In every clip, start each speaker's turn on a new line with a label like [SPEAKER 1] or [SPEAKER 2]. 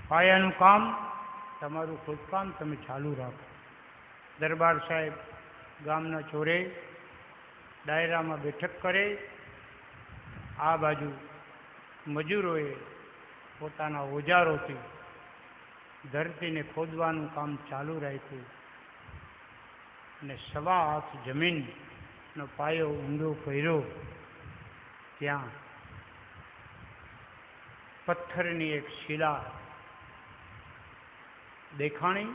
[SPEAKER 1] પાયાનું કામ તમારું ખોદકામ તમે ચાલુ રાખો. દરબાર સાહેબ ગામના ચોરે ડાયરામાં બેઠક કરે. આ બાજુ મજૂરોએ પોતાના ઓજારોથી ધરતીને ખોદવાનું કામ ચાલુ રાખ્યું અને 1.25 હાથ જમીનનો પાયો ઊંડો કર્યો. ત્યાં પથ્થરની એક શિલા દેખાણી.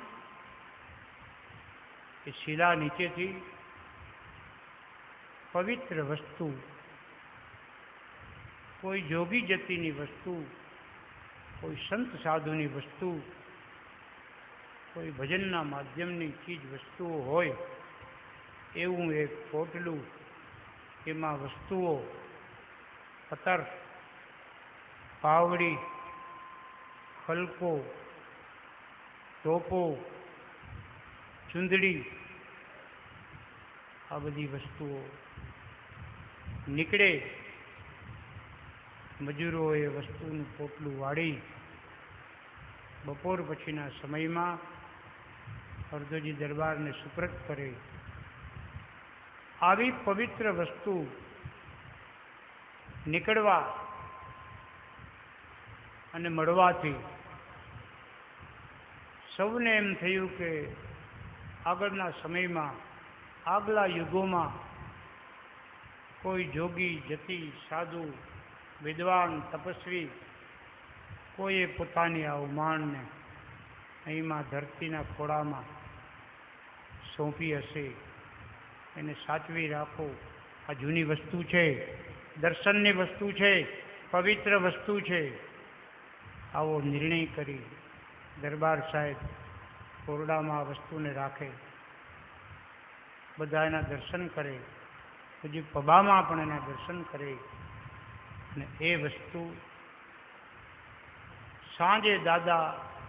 [SPEAKER 1] એ શિલા નીચેથી પવિત્ર વસ્તુ, કોઈ જોગી જતીની વસ્તુ, કોઈ સંત સાધુની વસ્તુ, કોઈ ભજનના માધ્યમની ચીજ વસ્તુઓ હોય એવું એક પોટલું. એમાં વસ્તુઓ પતર, પાવડી, ખલકો, ટોપો, ચૂંદડી, આ બધી વસ્તુઓ નીકળે. મજૂરોએ વસ્તુનું પોટલું વાળી બપોર પછીના સમયમાં હરદોજી દરબારને સુપ્રત કરે. આવી પવિત્ર વસ્તુ નીકળવા અને મળવાથી સૌને એમ થયું કે આગળના સમયમાં, આગલા યુગોમાં કોઈ જોગી જતી, સાધુ, વિદ્વાન, તપસ્વી કોઈએ પોતાની આ ઉમાંડને અહીંમાં ધરતીના ખોળામાં સોંપી હશે. એને સાચવી રાખો. આ જૂની વસ્તુ છે, દર્શનની વસ્તુ છે, પવિત્ર વસ્તુ છે. આવો નિર્ણય કરી દરબાર સાહેબ ઓરડામાં આ વસ્તુને રાખે. બધા એના દર્શન કરે. પછી પબામાં પણ એના દર્શન કરે. અને એ વસ્તુ સાંજે દાદા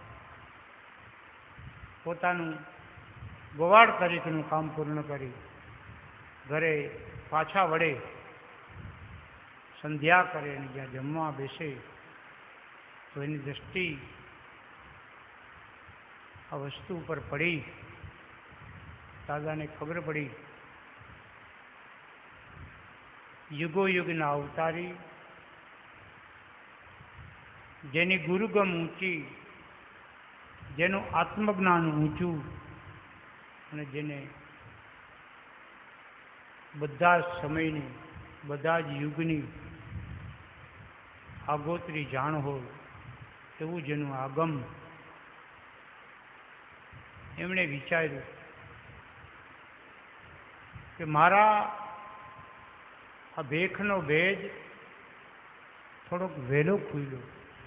[SPEAKER 1] પોતાનું ગોવાળ તરીકેનું કામ પૂર્ણ કરી ઘરે પાછા વળે. સંધ્યા કરે અને જ્યાં જમવા બેસે તો એની દૃષ્ટિ આ વસ્તુ ઉપર પડી. દાદાને ખબર પડી યુગો યુગના અવતારી, જેની ગુરુગમ ઊંચી, જેનું આત્મજ્ઞાન ઊંચું અને જેને બધા જ સમયની, બધા જ યુગની આગોતરી જાણ હોય એવું જેનું આગમ. એમણે વિચાર્યું કે મારા આ ભેખનો ભેદ થોડોક વહેલો ખુલ્યો.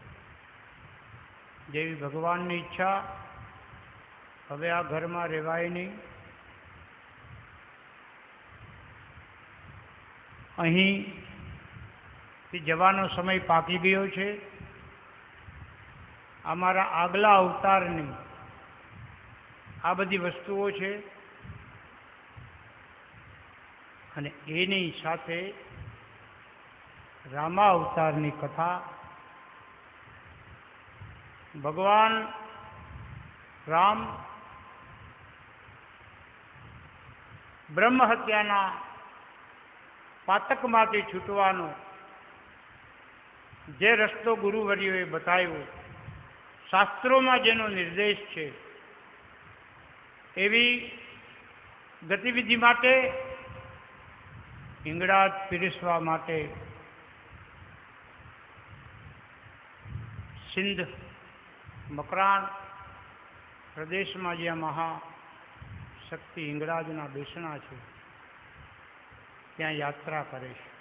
[SPEAKER 1] જેવી ભગવાનની ઈચ્છા, હવે આ ઘરમાં રહેવાય નહીં. અહીંથી જવાનો સમય પાકી ગયો છે. અમારા આગલા અવતારની આ બધી વસ્તુઓ છે અને એની સાથે રામા અવતારની કથા. ભગવાન રામ બ્રહ્મ હત્યાના પાતકમાંથી છૂટવાનો જે રસ્તો ગુરુવર્યોએ બતાવ્યો, શાસ્ત્રોમાં જેનો નિર્દેશ છે, એવી ગતિવિધિ માટે, હિંગળાજ પીરસવા માટે સિંધ મકરાણ પ્રદેશમાં જ્યાં મહાશક્તિ હિંગળાજના બેસણા છે ત્યાં યાત્રા કરે છે.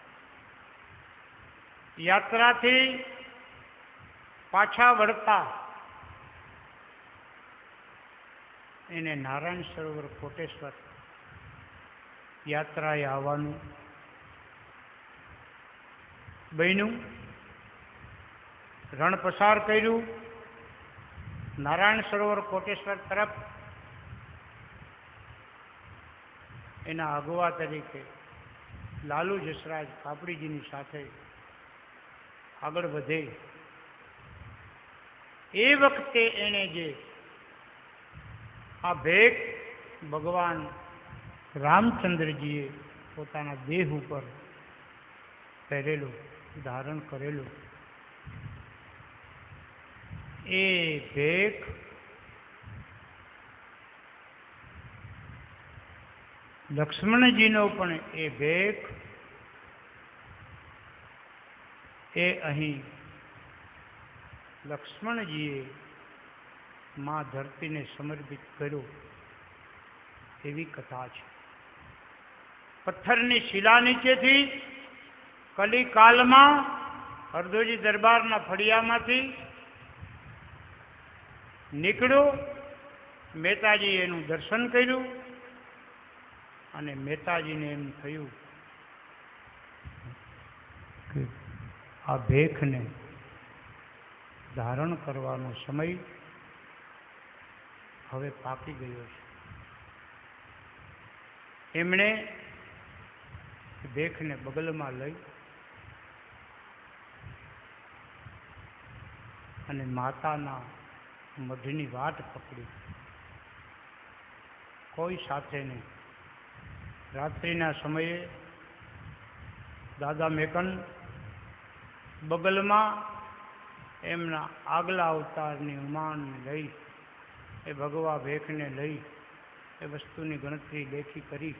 [SPEAKER 1] યાત્રાથી પાછા વળતા એને નારાયણ સરોવર કોટેશ્વર યાત્રાએ આવવાનું બન્યું. રણ પસાર કર્યું નારાયણ સરોવર કોટેશ્વર તરફ. એના અગવા તરીકે લાલુ જસરાજ કાપડીજીની સાથે આગળ વધે. એ વખતે એણે જે આ ભેખ ભગવાન રામચંદ્રજીએ પોતાના દેહ ઉપર પહેરેલું, ધારણ કરેલું, એ ભેખ લક્ષ્મણજીનો પણ એ ભેખ એ અહીં લક્ષ્મણજીએ મા ધરતીને સમર્પિત કર્યો એવી કથા છે. પથ્થરની શિલા નીચેથી કલિકાલમાં હરદોજી દરબારના ફળિયામાંથી નીકળ્યો. મહેતાજીએ એનું દર્શન કર્યું અને મહેતાજીને એમ થયું કે આ ભેખને ધારણ કરવાનો સમય હવે પાકી ગયો છે. એમણે ભેખને બગલમાં લઈ અને માતાના મઢની વાટ પકડી. કોઈ સાથે નહીં. રાત્રિના સમયે દાદા મેકન બગલમાં એમના આગલા અવતારની ઉમાનને લઈ, એ ભગવા ભેખને લઈ, એ વસ્તુની ગણતરી લેખી કરી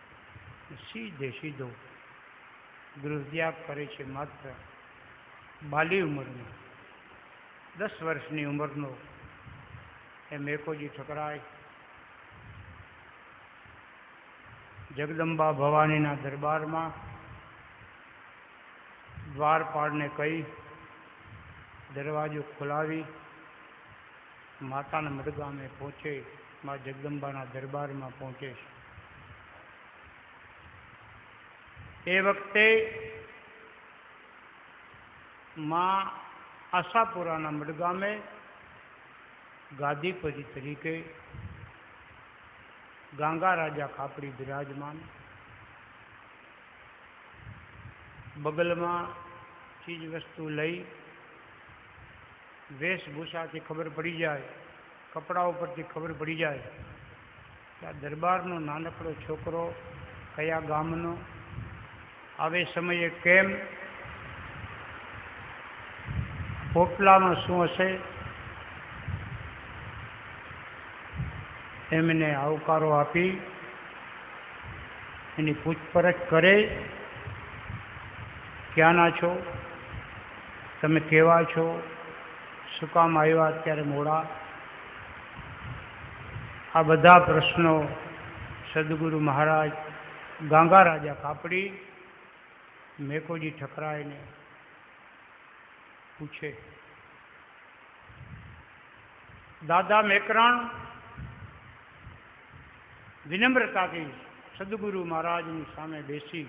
[SPEAKER 1] સીધો ગૃહત્યાગ કરે છે. માત્ર બાલી ઉંમરનો, 10 વર્ષની ઉંમરનો એ મેકોજી ઠકરાય જગદંબા ભવાનીના દરબારમાં દ્વારપાળને કહી દરવાજો ખોલાવી માતાના મઢગામે પહોંચે, મા જગદંબાના દરબારમાં પહોંચે છે. એ વખતે મા આશાપુરાના મઢગામે ગાદીપતિ તરીકે ગાંગા રાજા કાપડી બિરાજમાન. બગલમાં ચીજ વસ્તુ લઈ વેશભૂષાથી ખબર પડી જાય, કપડા ઉપરથી ખબર પડી જાય કે આ દરબારનો નાનકડો છોકરો કયા ગામનો, આવે સમયે કેમ, પોટલામાં શું હશે. એમને આવકારો આપી એની પૂછપરછ કરે. ક્યાંના છો, તમે કેવા છો, શું કામ આવ્યા અત્યારે મોડા. આ બધા પ્રશ્નો સદગુરુ મહારાજ ગાંગા રાજા કાપડી મેકોજી ઠકરાયને પૂછે. દાદા મેકરણ વિનમ્રતાથી સદગુરુ મહારાજની સામે બેસી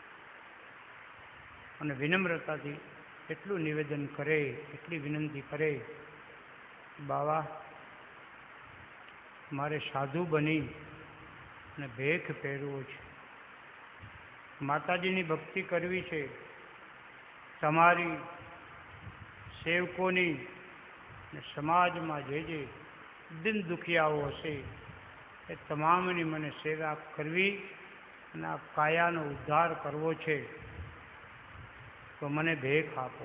[SPEAKER 1] અને વિનમ્રતાથી એટલું નિવેદન કરે, એટલી વિનંતી કરે, બાવા મારે સાધુ બની અને ભેખ પહેરવો છે, માતાજીની ભક્તિ કરવી છે, તમારી સેવકોની અને સમાજમાં જે દિન દુખિયાઓ હશે એ તમામની મને સેવા કરવી અને આ કાયાનો ઉદ્ધાર કરવો છે, તો મને ભેખ આપો.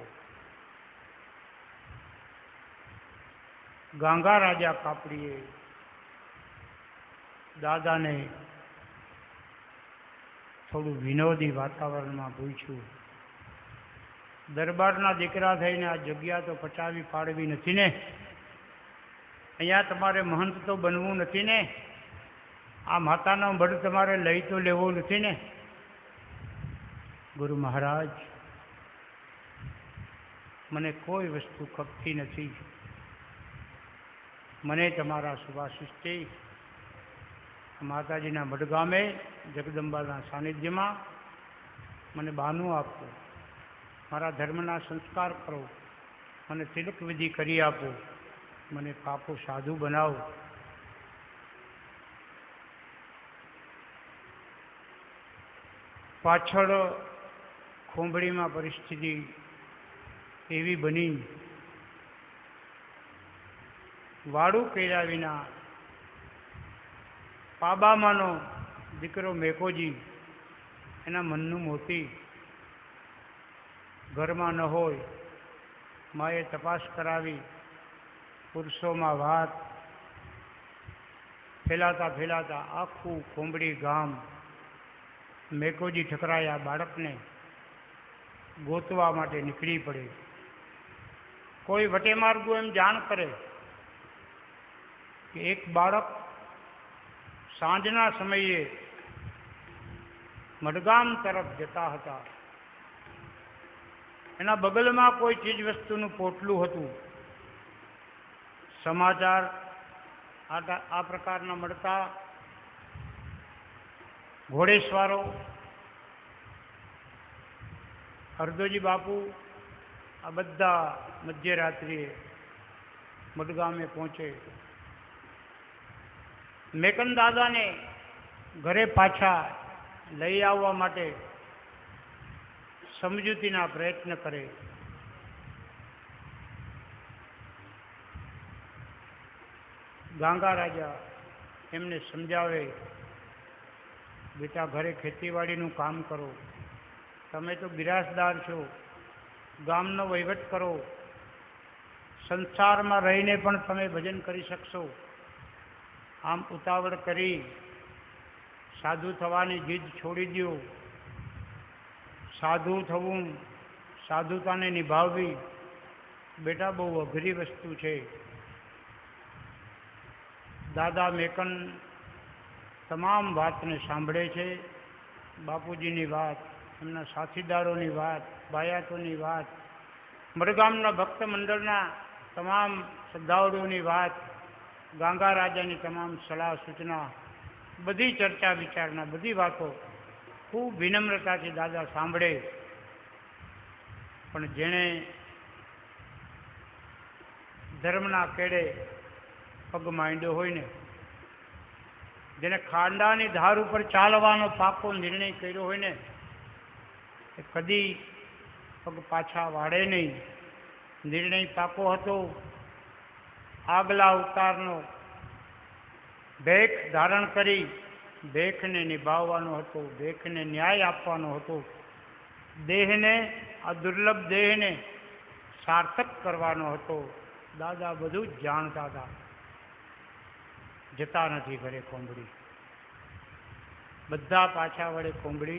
[SPEAKER 1] ગાંગા રાજા કાપડીએ દાદાને થોડું વિનોદી વાતાવરણમાં પૂછ્યું, દરબારના દીકરા થઈને આ જગ્યા તો પચાવી પાડવી નથી ને, અહીંયા તમારે મહંત તો બનવું નથી ને, આ માતાનો મઢ તમારે લઈ તો લેવો નથી ને. ગુરુ મહારાજ મને કોઈ વસ્તુ ખપતી નથી, મને તમારા શુભાશિષથી માતાજીના મઢગામે જગદંબાના સાનિધ્યમાં મને બાનું આપો, મારા ધર્મના સંસ્કાર કરો, મને તિલક વિધિ કરી આપો, મને પાપો સાધુ બનાવો. પાછળ ખોંભળીમાં પરિસ્થિતિ એવી બની વાડું કર્યા વિના પાબામાનો દીકરો મેકોજી એના મનનું મોતી ઘરમાં ન હોય, માએ તપાસ કરાવી, પુરુષોમાં વાત ફેલાતા ફેલાતા આખું કોંબડી ગામ મેકોજી ઠકરાયા બાળકને ગોતવા માટે નીકળી પડે. કોઈ વટે માર્ગો એમ જાણ કરે કે એક બાળક સાંજના સમયે મડગામ તરફ જતા હતા. એના બગલમાં કોઈ ચીજ વસ્તુનું પોટલું હતું. સમાચાર આ પ્રકારના મળતા ઘોડેસવારો હરદોજી બાપુ આ બધા મધ્યરાત્રિએ મડગામે પહોંચે. મેકન દાદાને ઘરે પાછા લઈ આવવા માટે સમજૂતીના પ્રયત્ન કરે. ગાંગા રાજા એમને સમજાવે, બેટા ઘરે ખેતીવાડીનું કામ કરો, તમે તો બિરાસદાર છો, ગામનો વહીવટ કરો, સંસારમાં રહીને પણ તમે ભજન કરી શકશો. આમ ઉતાવળ કરી સાધુ થવાની જીદ છોડી દો. સાધુ થવું, સાધુતાને નિભાવવી બેટા બહુ અઘરી વસ્તુ છે. દાદા મેકન તમામ વાતને સાંભળે છે. બાપુજીની વાત, એમના સાથીદારોની વાત, બાયાતોની વાત, મડગામના ભક્ત મંડળના તમામ શ્રદ્ધાળુઓની વાત, ગાંગા રાજાની તમામ સલાહ સૂચના, બધી ચર્ચા વિચારણા, બધી વાતો ખૂબ વિનમ્રતાથી દાદા સાંભળે. પણ જેણે ધર્મના કેડે પગ માંડ્યો હોય ને, જેને ખાંડાની ધાર ઉપર ચાલવાનો પાકો નિર્ણય કર્યો હોય ને, એ કદી પગ પાછા વાળે નહીં. નિર્ણય પાકો હતો. આગલા અવતારનો ભેખ ધારણ કરી ભેખને નિભાવવાનો હતો, ભેખને ન્યાય આપવાનો હતો, દેહને, આ દુર્લભ દેહને સાર્થક કરવાનો હતો. દાદા બધું જ જાણતા હતા. જતા નથી ઘરે કોંબડી, બધા પાછા વળે કોંબડી.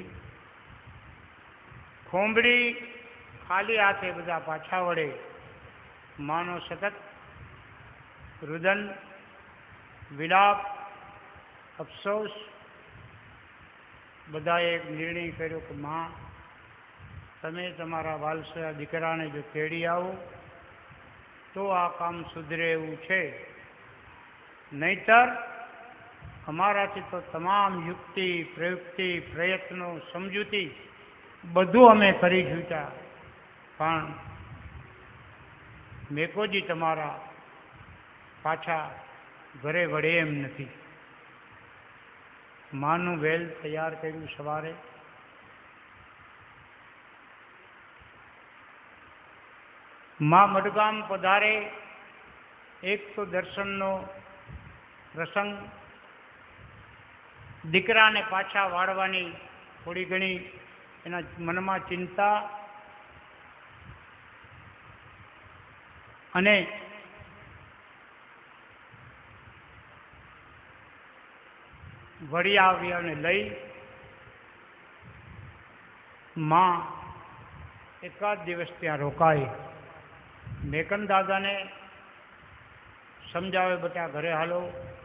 [SPEAKER 1] કોંબડી ખાલી હાથે બધા પાછા વળે. માનો સતત રુદન, વિલાપ, અફસોસ. બધાએ એક નિર્ણય કર્યો કે માં, તમે તમારા વાલસયા દીકરાને જો તેડી આવો તો આ કામ સુધરે એવું છે, નહીતર અમારાથી તો તમામ યુક્તિ, પ્રયુક્તિ, પ્રયત્નો, સમજૂતી બધું અમે કરી છૂટ્યા, પણ મેકોજી તમારા પાછા ઘરે વળે એમ નથી. માનું વેલ તૈયાર કર્યું. સવારે માં મડગામ પધારે. એક તો દર્શનનો પ્રસંગ, દીકરાને પાછા વાળવાની થોડી ઘણી એના મનમાં ચિંતા, અને વળી આવ્યાને લઈ માં એકાદ દિવસ ત્યાં રોકાય. મેકન દાદાને સમજાવે, બેટા ઘરે હાલો,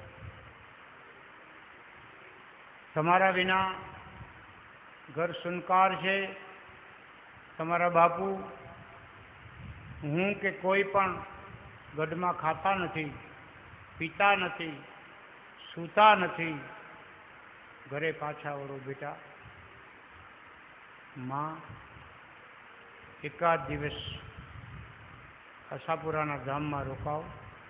[SPEAKER 1] તમારા વિના ઘર સુનકાર છે. તમારા બાપુ, હું કે કોઈ પણ ગઢમાં ખાતા નથી, પીતા નથી, સૂતા નથી. ઘરે પાછા વળો બેટા. માં એકાદ દિવસ આશાપુરાના ગામમાં રોકાવ.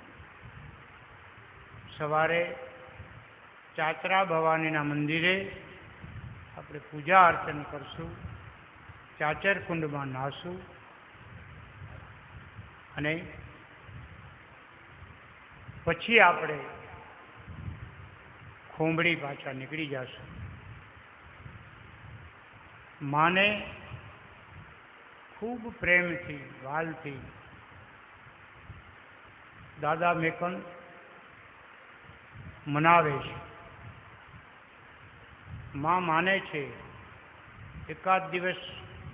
[SPEAKER 1] સવારે ચાચરા ભવાનીના મંદિરે આપણે પૂજા અર્ચન કરશું, ચાચર કુંડમાં નાહશું, અને પછી આપણે ખોંભળી પાછા નીકળી જશું. માને ખૂબ પ્રેમથી વાલથી દાદા મેકન મનાવે છે. માં માને છે એકાદ દિવસ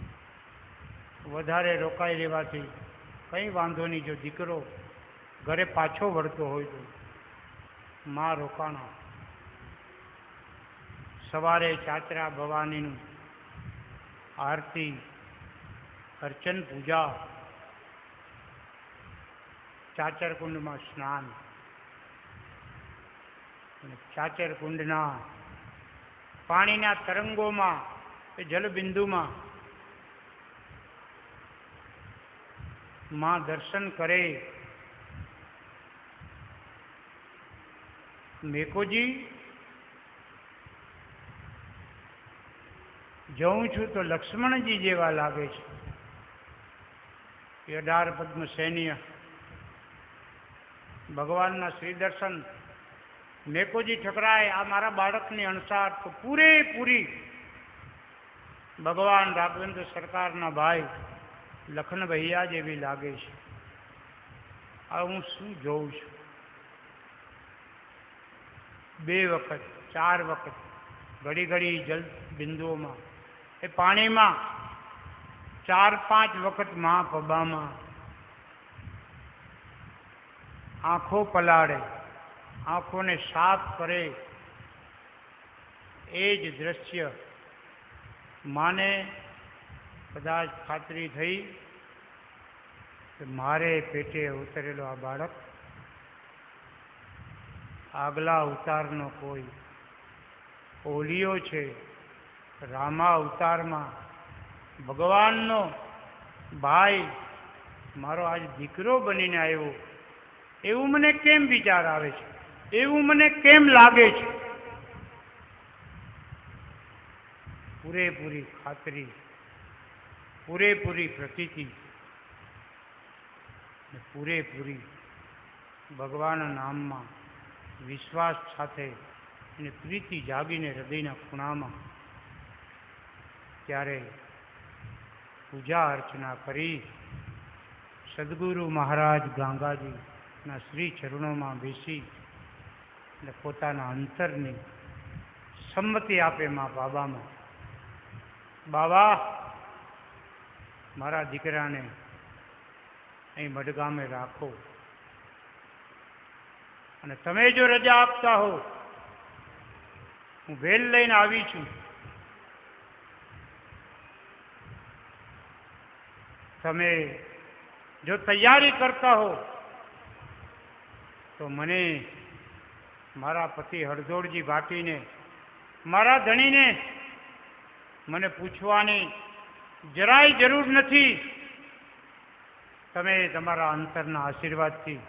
[SPEAKER 1] વધારે રોકાઈ રહેવાથી કંઈ વાંધો નહીં. જો દીકરો ઘરે પાછો વળતો હોય તો માં રોકાણા. સવારે ચાચરા ભવાનીનું આરતી, અર્ચન, પૂજા, ચાચર કુંડમાં સ્નાન અને ચાચર કુંડના પાણીના તરંગોમાં એ જલબિંદુમાં માં દર્શન કરે. મેકોજી જઉં છું તો લક્ષ્મણજી જેવા લાગે છે. 18 પદ્મ સૈન્ય ભગવાનના શ્રી દર્શન. મેકોજી ઠકરાય આ મારા બાળકની અણસાર તો પૂરેપૂરી ભગવાન રાઘવેન્દ્ર સરકારના ભાઈ લખન ભૈયા જેવી લાગે છે. આ હું શું જોઉં છું? 2 વખત 4 વખત ઘડી ઘડી જલ બિંદુઓમાં એ પાણીમાં 4-5 વખત મહાપબામાં આંખો પલાળે, આંખોને સાફ કરે. એ જ દ્રશ્ય માને કદાચ ખાતરી થઈ કે મારે પેટે ઉતરેલો આ બાળક આગલા અવતારનો કોઈ ઓલિયો છે. રામા અવતારમાં ભગવાનનો ભાઈ મારો આજ દીકરો બનીને આવ્યો એવું મને કેમ વિચાર આવે છે? એવું મને કેમ લાગે છે? પૂરેપૂરી ખાતરી, પૂરેપૂરી પ્રતીતિ, પૂરેપૂરી ભગવાનના નામમાં વિશ્વાસ સાથે અને પ્રીતિ જાગીને હૃદયના ખૂણામાં ત્યારે પૂજા અર્ચના કરી સદગુરુ મહારાજ ગાંગાજીના શ્રી ચરણોમાં બેસી અને પોતાના અંતરની સંમતિ આપે માં બાબામાં. બાબા મારા દીકરાને અહીં મડગામે રાખો અને તમે જો રજા આપતા હો હું વેલ લઈને આવી છું. તમે જો તૈયારી કરતા હો તો મને મારા પતિ હળદોળજી ભાટીને મારા ધણીને મને પૂછવાની જરાય જરૂર નથી. તમે તમારા અંતરના આશીર્વાદથી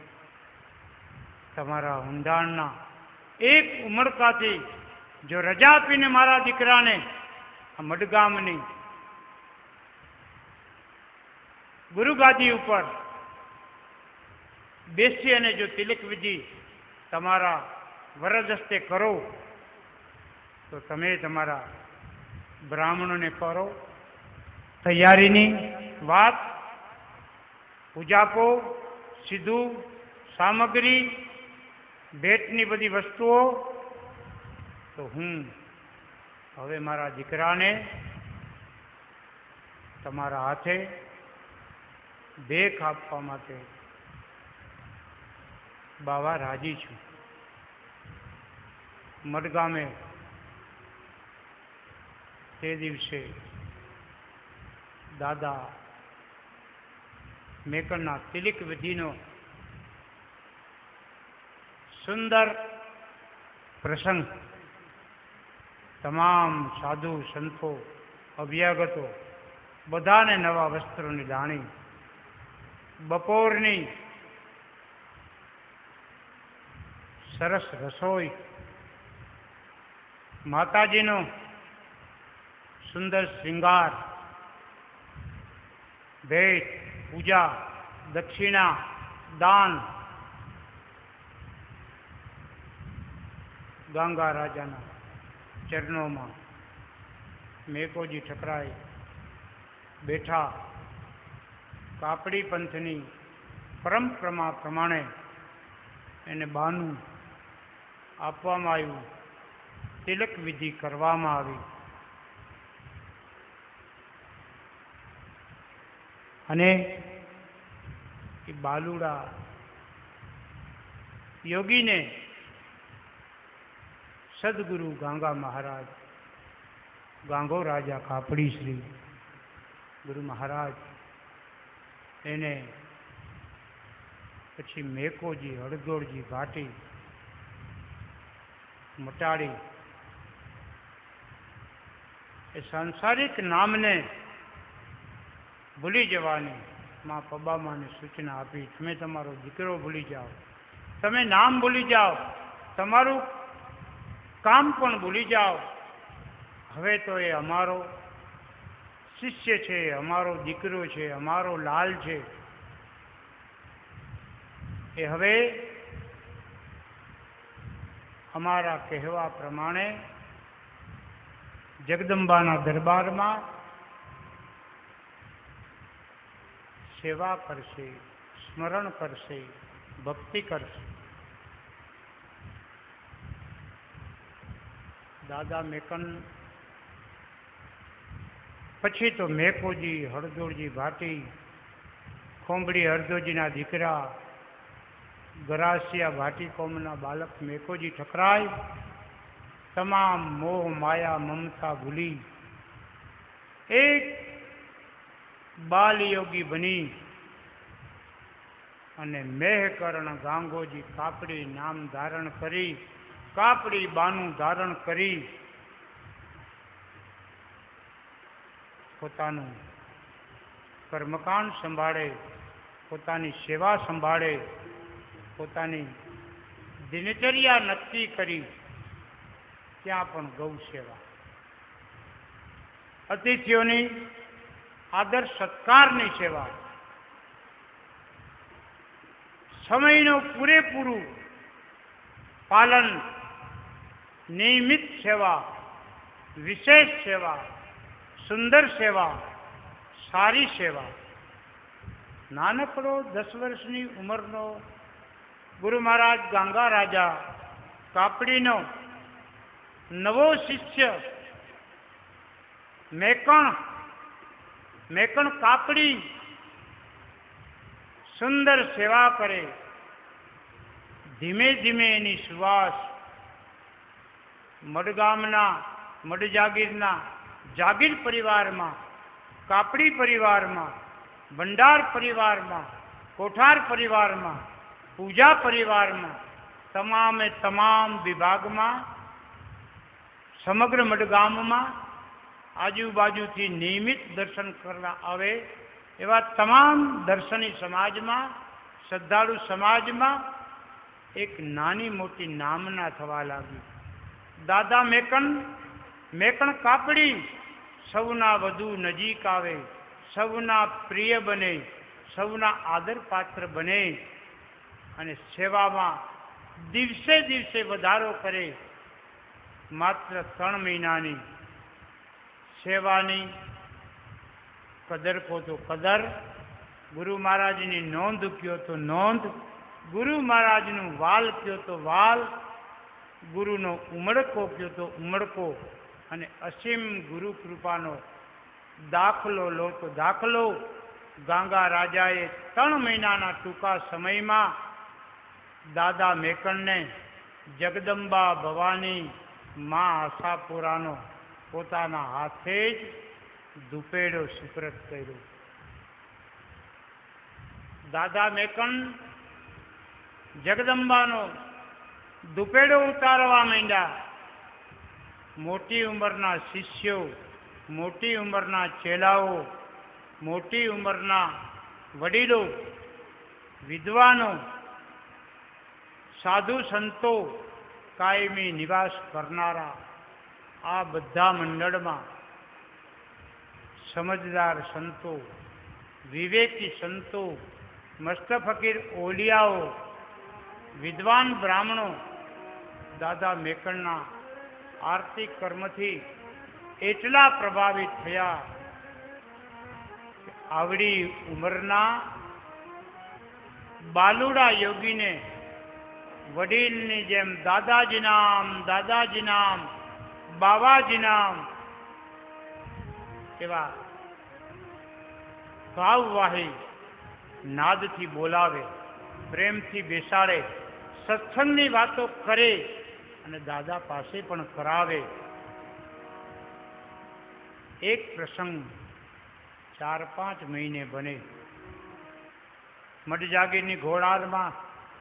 [SPEAKER 1] તમારા ઊંડાણના એક ઉમળકાથી જો રજા આપીને મારા દીકરાને આ મડગામની ગુરુગાદી ઉપર બેસી અને જો તિલક વિધિ તમારા વરદ હસ્તે કરો તો તમે તમારા બ્રાહ્મણોને કરો. તૈયારીની વાત, પૂજાપો, સીધું, સામગ્રી, ભેટની બધી વસ્તુઓ તો હું હવે મારા દીકરાને તમારા હાથે ભેખ આપવા માટે બાવા રાજી છું. મડગામે તે દિવસે દાદા મેકનના તિલક વિધિનો સુંદર પ્રસંગ. તમામ સાધુ સંતો અભ્યાગતો બધાને નવા વસ્ત્રોની દાણી, બપોરની સરસ રસોઈ, માતાજીનો સુંદર શ્રૃંગાર, ભેટ, પૂજા, દક્ષિણા, દાન ગાંગા રાજાના ચરણોમાં મેકોજી ઠકરાઈ બેઠા. કાપડી પંથની પરંપરા પ્રમાણે એને બાનું આપવામાં આવ્યું, તિલક વિધિ કરવામાં આવી અને એ બાલુડા યોગીને સદગુરુ ગાંગા મહારાજ, ગાંગો રાજા કાપડી શ્રી ગુરુ મહારાજ એને પછી મેકોજી હળદોળજી ઘાટી મટાડી એ સાંસારિક નામને ભૂલી જવાની મા પબામાને સૂચના આપી. તમે તમારો દીકરો ભૂલી જાઓ, તમે નામ ભૂલી જાઓ, તમારું કામ પણ ભૂલી જાઓ. હવે તો એ અમારો શિષ્ય છે, અમારો દીકરો છે, અમારો લાલ છે. એ હવે અમારા કહેવા પ્રમાણે જગદંબાના દરબારમાં સેવા કરશે, સ્મરણ કરશે, ભક્તિ કરશે. દાદા મેકન પછી તો મેકોજી હળદોળજી ભાટી, ખોંભડી હળદોજીના દીકરા ગરાસિયા ભાટી કોમના બાલક મેકોજી ઠકરાય તમામ મોહ માયા મમતા ભૂલી એક બાલયોગી બની અને મેહકર્ણ ગાંગોજી કાપડી નામ ધારણ કરી, કાપડી બાનું ધારણ કરી પોતાનું કર્મકાંડ સંભાળે, પોતાની સેવા સંભાળે, પોતાની દિનચર્યા નક્કી કરી. ત્યાં પણ ગૌ સેવા, અતિથિઓની આદર સત્કારની સેવા, સમયનું પૂરેપૂરું પાલન, નિયમિત સેવા, વિશેષ સેવા, સુંદર સેવા, સારી સેવા. નાનકડો 10 વર્ષની ઉંમરનો ગુરુ મહારાજ ગાંગા રાજા કાપડીનો નવો શિષ્ય મેકણ કાપડી સુંદર સેવા કરે. ધીમે ધીમે એની સુવાસ મડગામના મડ જાગીરના જાગીર પરિવારમાં, કાપડી પરિવારમાં, ભંડાર પરિવારમાં, કોઠાર પરિવારમાં, પૂજા પરિવારમાં, તમામે તમામ વિભાગમાં, સમગ્ર મડગામમાં આજુબાજુથી નિયમિત દર્શન કરવા આવે એવા તમામ દર્શની સમાજમાં, શ્રદ્ધાળુ સમાજમાં એક નાની મોટી નામના થવા લાગી. દાદા મેકણ કાપડી સૌના વધુ નજીક આવે, સૌના પ્રિય બને, સૌના આદરપાત્ર બને અને સેવામાં દિવસે દિવસે વધારો કરે. માત્ર 3 મહિનાની સેવાની કદર કો તો કદર, ગુરુ મહારાજની નોંધ કયો તો નોંધ, ગુરુ મહારાજનું વાલ કયો તો વાલ, ગુરુનો ઉમળકો કયો તો ઉમળકો અને અસીમ ગુરુ કૃપાનો દાખલો લો તો દાખલો. ગાંગા રાજાએ 3 મહિનાના ટૂંકા સમયમાં દાદા મેકણને જગદંબા ભવાની મા આશાપુરાનો પોતાના હાથે જ દુપેડો સુપ્રત કર્યો. દાદા મેકણ જગદંબાનો દુપેડો ઉતારવા માંડ્યા. મોટી ઉંમરના શિષ્યો, મોટી ઉંમરના ચેલાઓ, મોટી ઉંમરના વડીલો, વિદ્વાનો, સાધુ સંતો, કાયમી નિવાસ કરનારા આ બધા મંડળમાં સમજદાર સંતો, વિવેકી સંતો, મસ્ત ફકીર ઓલિયાઓ, વિદ્વાન બ્રાહ્મણો, દાદા મેકણના આર્થિક કર્મથી એટલા પ્રભાવિત થયા કે આવડી ઉંમરના બાલુડા યોગીને વડીલની જેમ દાદાજી નામ બાવાજી નામ એવા ભાવવાહી નાદથી બોલાવે, પ્રેમથી બેસાડે, સત્સંગની વાતો કરે અને દાદા પાસે પણ કરાવે. એક પ્રસંગ 4-5 મહિને બને. મઢજાગીરની ઘોડામાં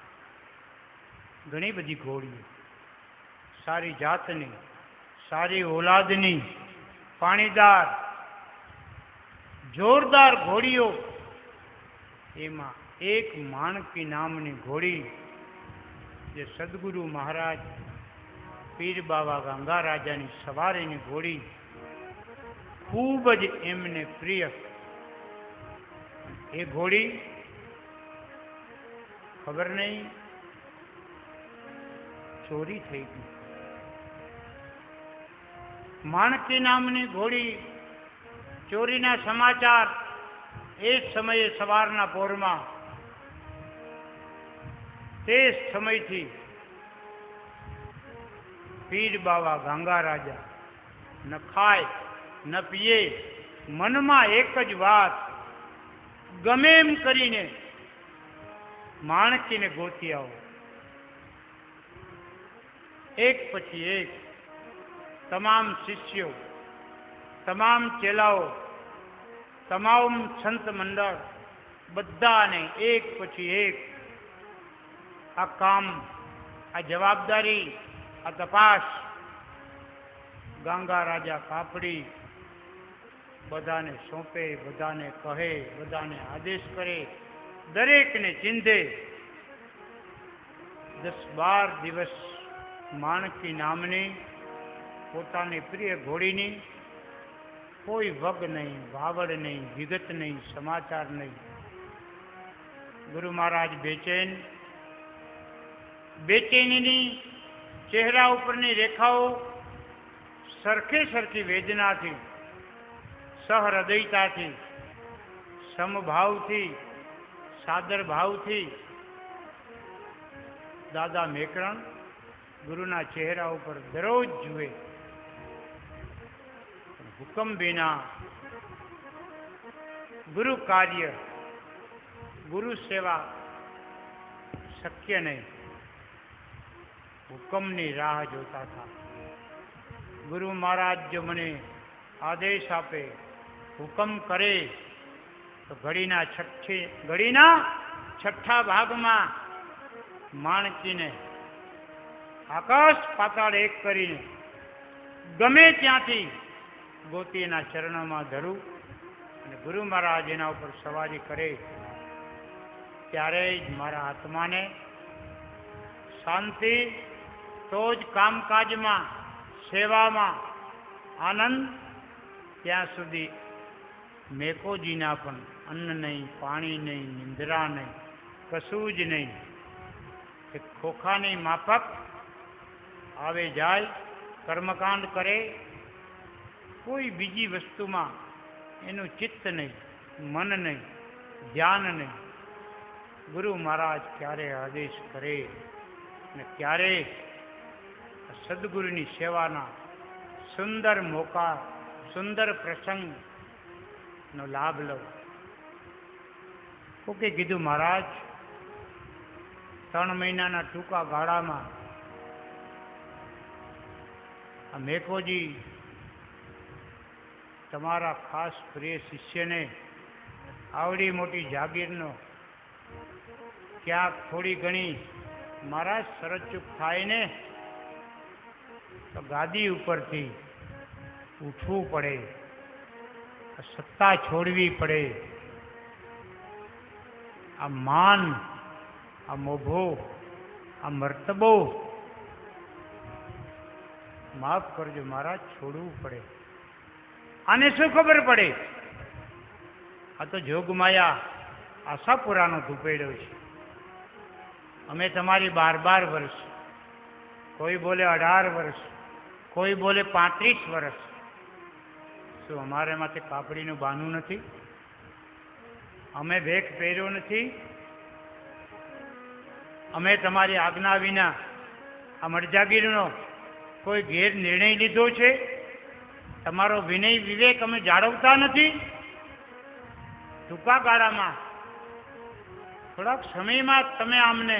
[SPEAKER 1] ઘણી બધી ઘોડીઓ, સારી જાતની, સારી ઓલાદની, પાણીદાર જોરદાર ઘોડીઓ. એમાં એક માણકી નામની ઘોડી, જે સદગુરુ મહારાજ પીર બાબા ગંગા રાજાની સવારીની ઘોડી, ખૂબ જ એમને પ્રિય. એ ઘોડી ખબર નહીં ચોરી થઈ ગઈ. માણકી નામની ઘોડી ચોરીના સમાચાર એ સમયે સવારના પોરમાં, તે સમયથી પીર બાવા ગંગા રાજા ન ખાય ન પીએ, મનમાં એક જ વાત, ગમે એમ કરીને માણકીને ગોતી આવો. એક પછી એક તમામ શિષ્યો, તમામ ચેલાઓ, તમામ સંત મંડળ બધાને એક પછી એક આ કામ, આ જવાબદારી, આ તપાસ ગંગા રાજા કાપડી બધાને સોંપે, બધાને કહે, બધાને આદેશ કરે, દરેકને ચીંધે. 10-12 દિવસ માણકી નામની પોતાની પ્રિય ઘોડીની કોઈ વગ નહીં, વાવડ નહીં, વિગત નહીં, સમાચાર નહીં. ગુરુ મહારાજ બેચેનીની ચહેરા ઉપરની રેખાઓ સરખી વેદનાથી, સહૃદયતાથી, સમભાવથી, સાદર ભાવથી દાદા મેકરણ ગુરુના ચહેરા ઉપર દરરોજ જુએ. હુકમ વિના ગુરુ કાર્ય, ગુરુ સેવા શક્ય નહીં. હુકમની રાહ જોતા હતા. ગુરુ મહારાજ જો મને આદેશ આપે, હુકમ કરે તો ઘડીના છઠ્ઠા ભાગમાં માણકીને આકાશ પાતાળ એક કરીને ગમે ત્યાંથી ગોતી એના ચરણોમાં ધરું અને ગુરુ મહારાજ એના ઉપર સવારી કરે. ત્યારે જ મારા આત્માને શાંતિ, તો જ કામકાજમાં, સેવામાં આનંદ. ત્યાં સુધી મેકોજીના પણ અન્ન નહીં, પાણી નહીં, નિંદ્રા નહીં, કશું જ નહીં. એ ખોખાની માફક આવે જાય, કર્મકાંડ કરે, કોઈ બીજી વસ્તુમાં એનું ચિત્ત નહીં, મન નહીં, ધ્યાન નહીં. ગુરુ મહારાજ ક્યારે આદેશ કરે અને ક્યારે સદગુરુની સેવાના સુંદર મોકા, સુંદર પ્રસંગનો લાભ લો. કોકે કીધું, મહારાજ 3 મહિનાના ટૂંકા ગાળામાં આ મેકોજી તમારા ખાસ પ્રિય શિષ્યને આવડી મોટી જાગીરનો ક્યાંક થોડી ઘણી મહારાજ શરતચૂક થાય ને તો ગાદી ઉપરથી ઉઠવું પડે, સત્તા છોડવી પડે. આ માન, આ મોભો, આ મર્તબો માફ કરજો મહારાજ, છોડવું પડે. આને શું ખબર પડે? આ તો જોગમાયા આશાપુરાનો ધૂપેડો છે. અમે તમારી 12 વર્ષ કોઈ બોલે 18 વર્ષ, કોઈ બોલે 35 વર્ષ. શું અમારે માથે કાપડીનું બાનું નથી? અમે ભેખ પહેર્યો નથી? અમે તમારી આજ્ઞા વિના આ મરજાગીરનો કોઈ ગેર નિર્ણય લીધો છે? તમારો વિનય વિવેક અમે જાળવતા નથી? ટૂંકા ગાળામાં થોડાક સમયમાં તમે અમને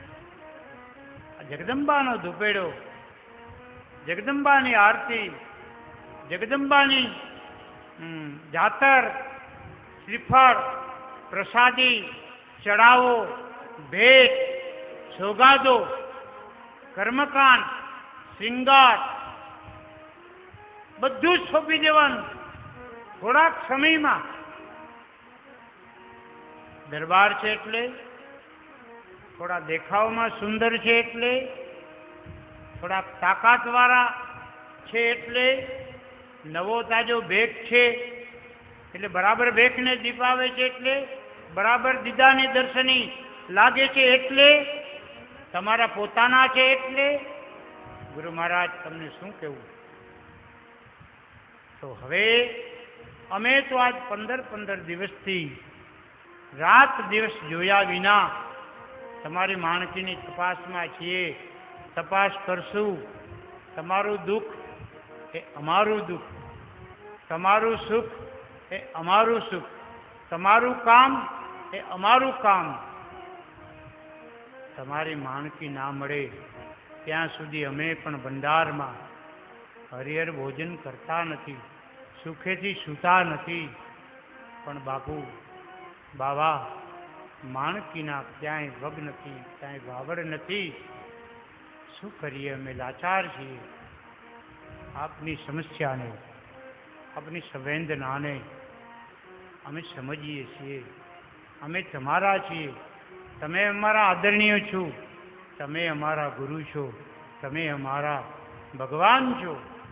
[SPEAKER 1] જગદંબાનો ધૂપેડો, જગદંબાની આરતી, જગદંબાની જાતર, શ્રીફળ, પ્રસાદી, ચડાવો, ભેટ, સોગાદો, કર્મકાંડ, શ્રીંગાર બધું જ સોંપી દેવાનું થોડાક સમયમાં. દરબાર છે એટલે, થોડા દેખાવમાં સુંદર છે એટલે, થોડાક તાકાતવાળા છે એટલે, નવો તાજો ભેખ છે એટલે બરાબર ભેખને દીપાવે છે એટલે, બરાબર દીદાની દર્શની લાગે છે એટલે, તમારા પોતાના છે એટલે. ગુરુ મહારાજ તમને શું કહેવું? તો હવે અમે તો આજ 15 દિવસથી રાત દિવસ જોયા વિના તમારી માણકીની તપાસમાં છીએ. તપાસ કરશું. તમારું દુઃખ એ અમારું દુઃખ, તમારું સુખ એ અમારું સુખ, તમારું કામ એ અમારું કામ. તમારી માણકી ના મળે ત્યાં સુધી અમે પણ ભંડારમાં હરિહર ભોજન કરતા નથી, સુખેથી સૂતા નથી. પણ બાપુ, બાવા, માણકીના ક્યાંય વગ નથી, ક્યાંય વાવડ નથી. શું કરીએ? અમે લાચાર છીએ. આપની સમસ્યાને, આપની સંવેદનાને અમે સમજીએ છીએ. અમે તમારા છીએ. તમે અમારા આદરણીય છો, તમે અમારા ગુરુ છો, તમે અમારા ભગવાન છો.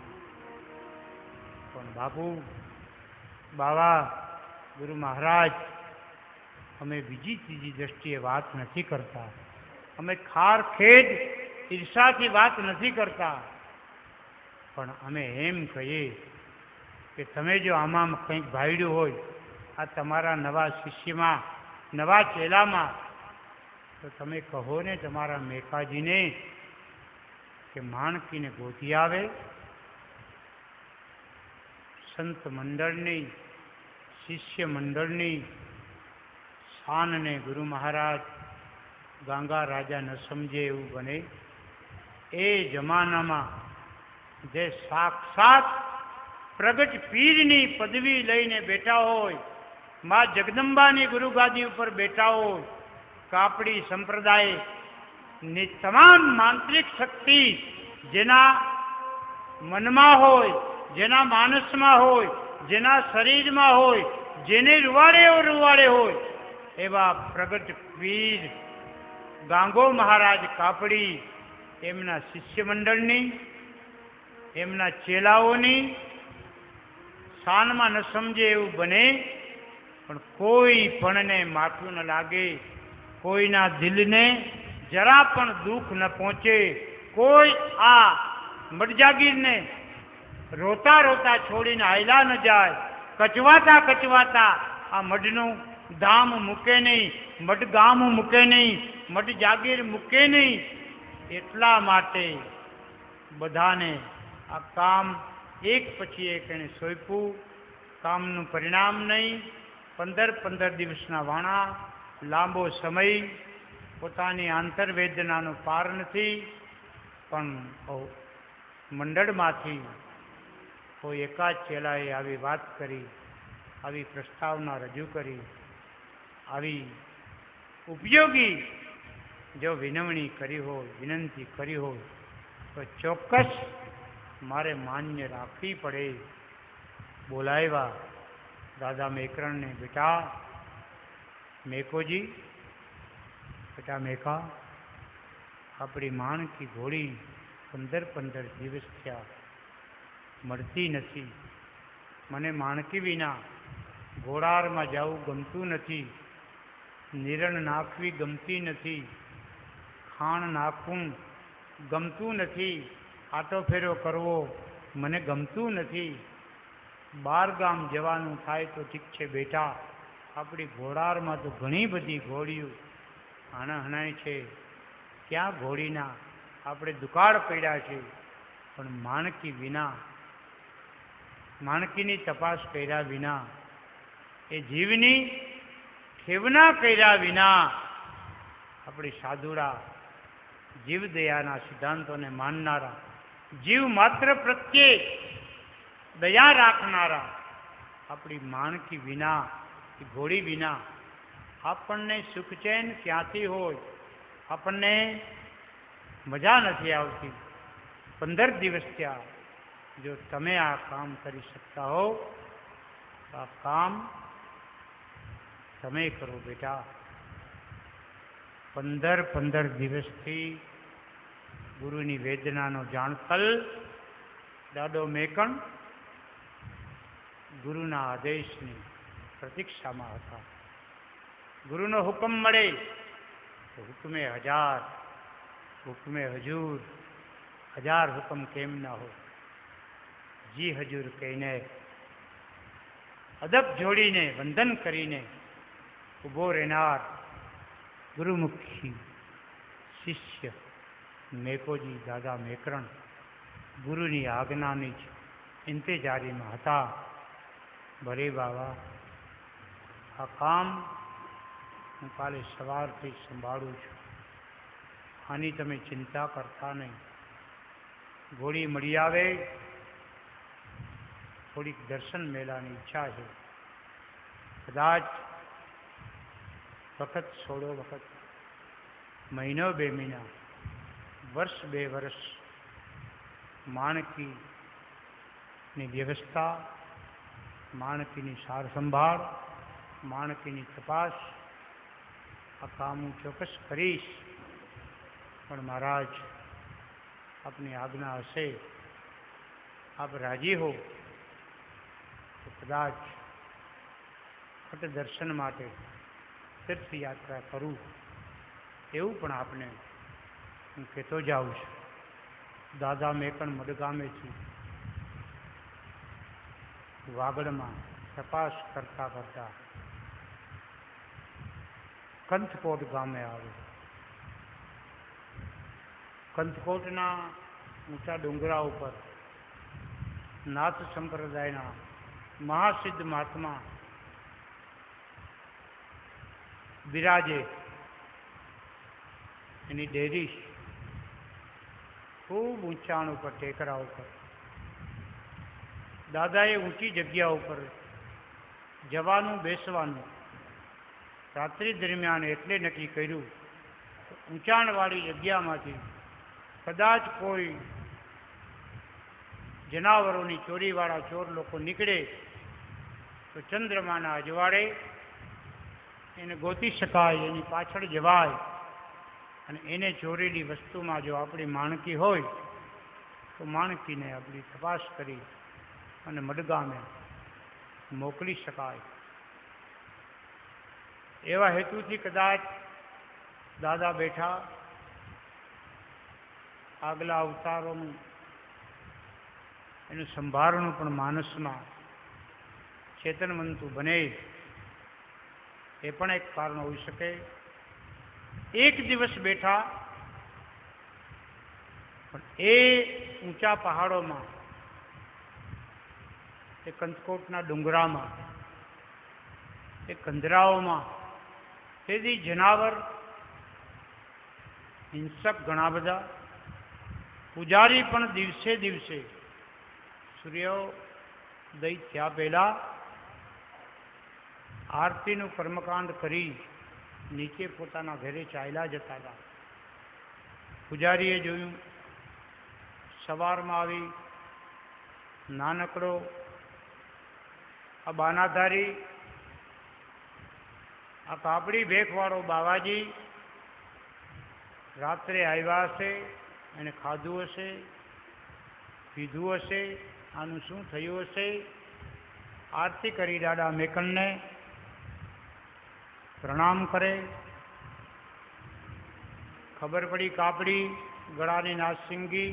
[SPEAKER 1] પણ બાપુ, બાવા, ગુરુ મહારાજ, અમે બીજી ત્રીજી દ્રષ્ટિએ વાત નથી કરતા. અમે ખાર ખેદ ઈર્ષાથી વાત નથી કરતા. પણ અમે એમ કહીએ કે તમે જો આમાં કંઈક ભાડ્યું હોય, આ તમારા નવા શિષ્યમાં, નવા ચેલામાં, તો તમે કહો ને તમારા મેકાજીને કે માણકીને ગોતી આવે. સંત મંડળની, શિષ્ય મંડળની શાનને ગુરુ મહારાજ ગાંગા રાજા ન સમજે એવું બને. એ જમાનામાં જે સાક્ષાત પ્રગટ પીરની પદવી લઈને બેઠા હોય, મા જગદંબાની ગુરુગાદી ઉપર બેઠા હોય, કાપડી સંપ્રદાયની તમામ માંત્રિક શક્તિ જેના મનમાં હોય, જેના માનસમાં હોય, જેના શરીરમાં હોય, જેને રૂવાડે હોય, એવા પ્રગટ પીર ગાંગો મહારાજ કાપડી એમના શિષ્ય મંડળની, એમના ચેલાઓની શાનમાં ન સમજે એવું બને. પણ કોઈ પણને માથું ન લાગે, કોઈના દિલને જરા પણ દુઃખ ન પહોંચે. કોઈ આ મડજાગીરને રોતા રોતા છોડીને હાયલા ન જાય, કચવાતા આ મઢનું ધામ મૂકે નહીં, મઢ ગામ મૂકે નહીં, મઢ જાગીર મૂકે નહીં. એટલા માટે બધાને આ કામ એક પછી એક એને સોંપ્યું. કામનું પરિણામ નહીં. 15 દિવસના વાણા, લાંબો સમય, પોતાની આંતરવેદનાનો પાર નથી. પણ મંડળમાંથી કોઈ એકાદ ચેલાએ આવી વાત કરી, આવી પ્રસ્તાવના રજૂ કરી, આવી ઉપયોગી જો વિનવણી કરી હોય, વિનંતી કરી હોય, તો ચોક્કસ મારે માન્ય રાખવી પડે. બોલાવ્યા દાદા મેકરણને. બેટા મેકોજી, બેટા મેકા, આપણી માણકી ઘોડી 15 દિવસ થયા, મળતી નથી. મને માણકી વિના ઘોડારમાં જવું ગમતું નથી, નિરણ નાખવી ગમતી નથી, ખાણ નાખવું ગમતું નથી, આટો ફેરો કરવો મને ગમતું નથી, બાર ગામ જવાનું થાય તો ઠીક છે બેટા, આપણી ઘોડારમાં તો ઘણી બધી ઘોડીઓ હણાય છે, ક્યાં ઘોડીના આપણે દુકાળ પડ્યા છે, પણ માણકી વિના, માણકીની તપાસ કર્યા વિના, એ જીવની ખેવના કર્યા વિના આપણી સાધુડા જીવદયાના સિદ્ધાંતોને માનનારા, જીવ માત્ર પ્રત્યે દયા રાખનારા, આપણી માણકી વિના, ઘોડી વિના આપણને સુખ ચેન ક્યાંથી હોય, આપણને મજા નથી આવતી. 15 દિવસ થયા, જો તમે આ કામ કરી શકતા હો તો આ કામ તમે કરો બેટા. 15 દિવસથી ગુરુની વેદનાનો જાણતલ દાદો મેકણ ગુરુના આદેશની પ્રતીક્ષામાં હતા. ગુરુનો હુકમ મળે તો હુકમે હજાર, હુકમે હજૂર, 1000 હુકમ કેમ ના હો. જી હજૂર કહીને અદબ જોડીને વંદન કરીને ઊભો રહેનાર ગુરુમુખી શિષ્ય મેકોજી દાદા મેકરણ ગુરુની આજ્ઞાની જ ઇંતજારીમાં હતા. ભલે બાબા, આ કામ હું કાલે સવારથી સંભાળું છું, આની તમે ચિંતા કરતા નહીં. ઘોડી મળી આવે, થોડીક દર્શન મેળાની ઈચ્છા છે. કદાચ વખત છોડો વખત, મહિનો 2 મહિના, વર્ષ 2 વર્ષ માણકીની વ્યવસ્થા, માણકીની સાર સંભાળ, માણકીની તપાસ, આ કામ હું ચોક્કસ કરીશ. પણ મહારાજ, આપની આજ્ઞા હશે, આપ રાજી હો તો કદાચ ખટ દર્શન માટે તીર્થયાત્રા કરું, એવું પણ આપને હું કહેતો જાઉં છું. દાદા મેકણ મડગામેથી વાગડમાં તપાસ કરતા કરતા કંથકોટ ગામે આવે. કંથકોટના ઊંચા ડુંગરા ઉપર નાથ સંપ્રદાયના મહાસિદ્ધ મહાત્મા બિરાજે. એની ડેરી ખૂબ ઊંચાણ ઉપર, ટેકરા ઉપર. દાદાએ ઊંચી જગ્યા ઉપર જવાનું, બેસવાનું રાત્રિ દરમિયાન એટલે નક્કી કર્યું કે ઊંચાણવાળી જગ્યામાંથી કદાચ કોઈ જનાવરોની ચોરીવાળા ચોર લોકો નીકળે તો ચંદ્રમાના અજવાળે એને ગોતી શકાય, એની પાછળ જવાય અને એને ચોરેલી વસ્તુમાં જો આપણી માણકી હોય તો માણકીને આપણી તપાસ કરી અને મડગામે મોકલી શકાય. એવા હેતુથી કદાચ દાદા બેઠા આગલા અવતારોનું એનું સંભારણું પણ માનસમાં ચેતનવંતું બને, એ પણ એક કારણ હોઈ શકે. એક દિવસ બેઠા, પણ એ ઊંચા પહાડોમાં, એ કંથકોટના ડુંગરામાં, એ કંદરાઓમાં તેથી જનાવર, હિંસક ઘણા બધા, પૂજારી પણ દિવસે દિવસે સૂર્યોદય થયા પહેલા આરતીનું કર્મકાંડ કરી નીચે પોતાના ઘરે ચાલ્યા જતા હતા. પૂજારીએ જોયું, સવારમાં આવી નાનકડો આ બાનાધારી, આ કાપડી ભેખવાળો બાવાજી રાત્રે આવ્યા હશે, એને ખાધું હશે, પીધું હશે, આનું શું થયું હશે. આરતી કરી દાદા મેકણને પ્રણામ કરે. ખબર પડી કાપડી ગળાની નાસિંગી,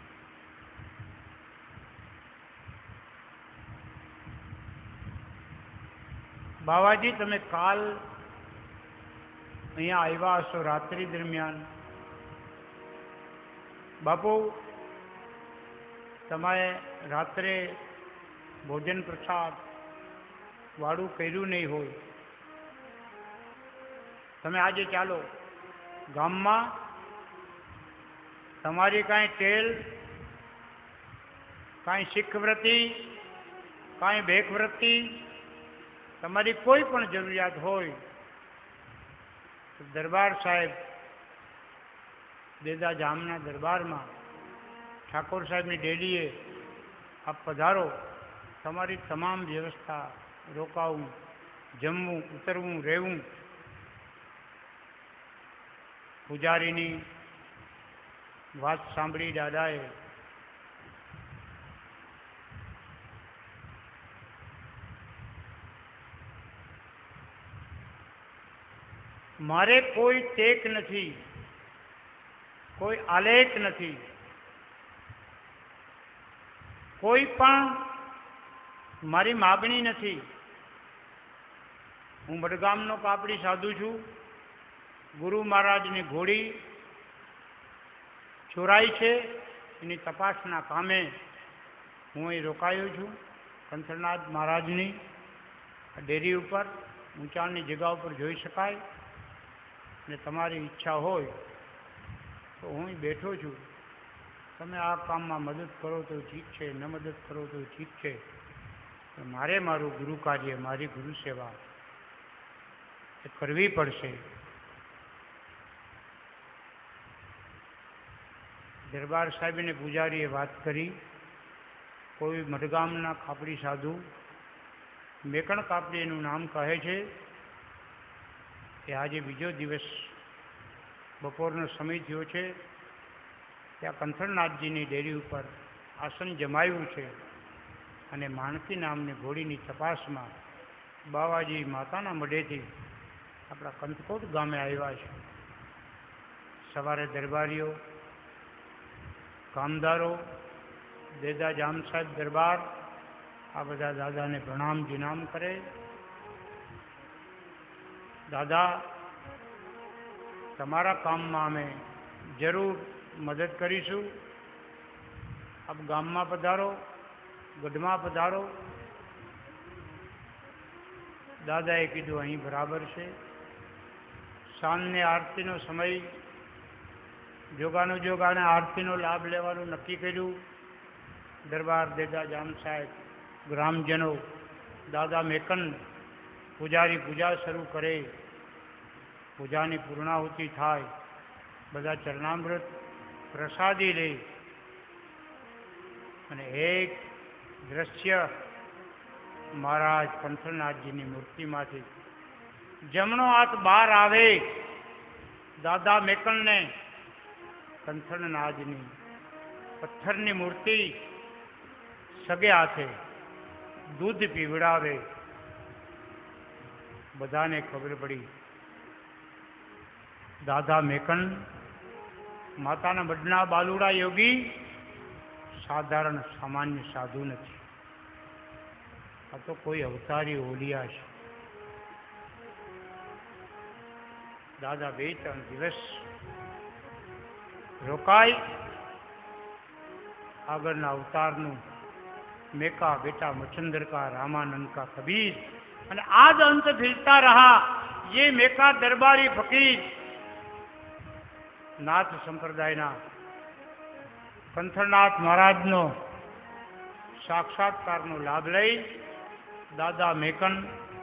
[SPEAKER 1] બાવાજી તમે કાલ અહીંયા આવ્યા હશો રાત્રિ દરમિયાન. બાપુ તમારે રાત્રે ભોજન પ્રસાદ વાળું કર્યું નહીં હોય. તમે આજે ચાલો ગામમાં તમારી કાંઈ ટેલ, કાંઈ શીખવ્રતિ, કાંઈ ભેખવ્રતિ, તમારી કોઈ પણ જરૂરિયાત હોય તો દરબાર સાહેબ દેદા જામના દરબારમાં ઠાકોર સાહેબની ડેલીએ આપ પધારો. તમારી તમામ વ્યવસ્થા, રોકાવું, જમવું, ઉતરવું, રહેવું, પૂજારીની વાત સાંભળી દાદાએ મારે કોઈ ટેક નથી, કોઈ આલેખ નથી, કોઈ પણ મારી માગણી નથી. હું મડગામનો કાપડી સાધુ છું. ગુરુ મહારાજની ઘોડી ચોરાઈ છે, એની તપાસના કામે હું અહીં રોકાયો છું. કંથરનાથ મહારાજની ડેરી ઉપર ઊંચાણની જગ્યા ઉપર જોઈ શકાય. અને તમારી ઈચ્છા હોય તો હું બેઠો છું. તમે આ કામમાં મદદ કરો તો ઠીક છે, ન મદદ કરો તો ઠીક છે. મારે મારું ગુરુ કાર્ય, મારી ગુરુ સેવા એ કરવી પડશે. દરબાર સાહેબને પૂજારીએ વાત કરી. કોઈ મડગામના કાપડી સાધુ, મેકણ કાપડી એનું નામ કહે છે, કે આજે બીજો દિવસ બપોરનો સમય થયો છે, ત્યાં કંથરનાથજીની ડેરી ઉપર આસન જમાવ્યું છે અને માણકી નામની ઘોડીની તપાસમાં બાવાજી માતાના મઢેથી આપણા કંથકોટ ગામે આવ્યા છે. સવારે દરબારીઓ, કામદારો, દેદા જામ સાહેબ દરબાર આ બધા દાદાને પ્રણામ વિનામ કરે. દાદા તમારા કામમાં અમે જરૂર મદદ કરીશું. આપ ગામમાં પધારો, ગઢમાં પધારો. દાદાએ કીધું અહીં બરાબર છે. સાંજની આરતીનો સમય, જોગાને આરતીનો લાભ લેવાનું નક્કી કર્યું. દરબાર દેદા જામ સાહેબ, ગ્રામજનો, દાદા મેકન, પૂજારી પૂજા શરૂ કરે. પૂજાની પૂર્ણાહુતિ થાય. બધા ચરણામૃત પ્રસાદી લે અને એક દ્રશ્ય મહારાજ કંથરનાથજીની મૂર્તિમાંથી જમણો હાથ બહાર આવે. દાદા મેકણને કંથરનાથની પથ્થરની મૂર્તિ સગે હાથે દૂધ પીવડાવે. બધાને ખબર પડી દાદા મેકણ માતાના મઢના બાલુડા યોગી સાધારણ સામાન્ય સાધુ નથી. આ તો કોઈ અવતારી ઓલિયા છે. દાદા 2-3 દિવસ રોકાય. આગળના અવતારનું મેકા बेटा मच्छंदर का, रामानंद का कबीर, અને આજ અંત फिरता रहा ये मेका दरबारी फकीर. નાથ સંપ્રદાયના કંથરનાથ મહારાજનો સાક્ષાત્કારનો લાભ લઈ દાદા મેકન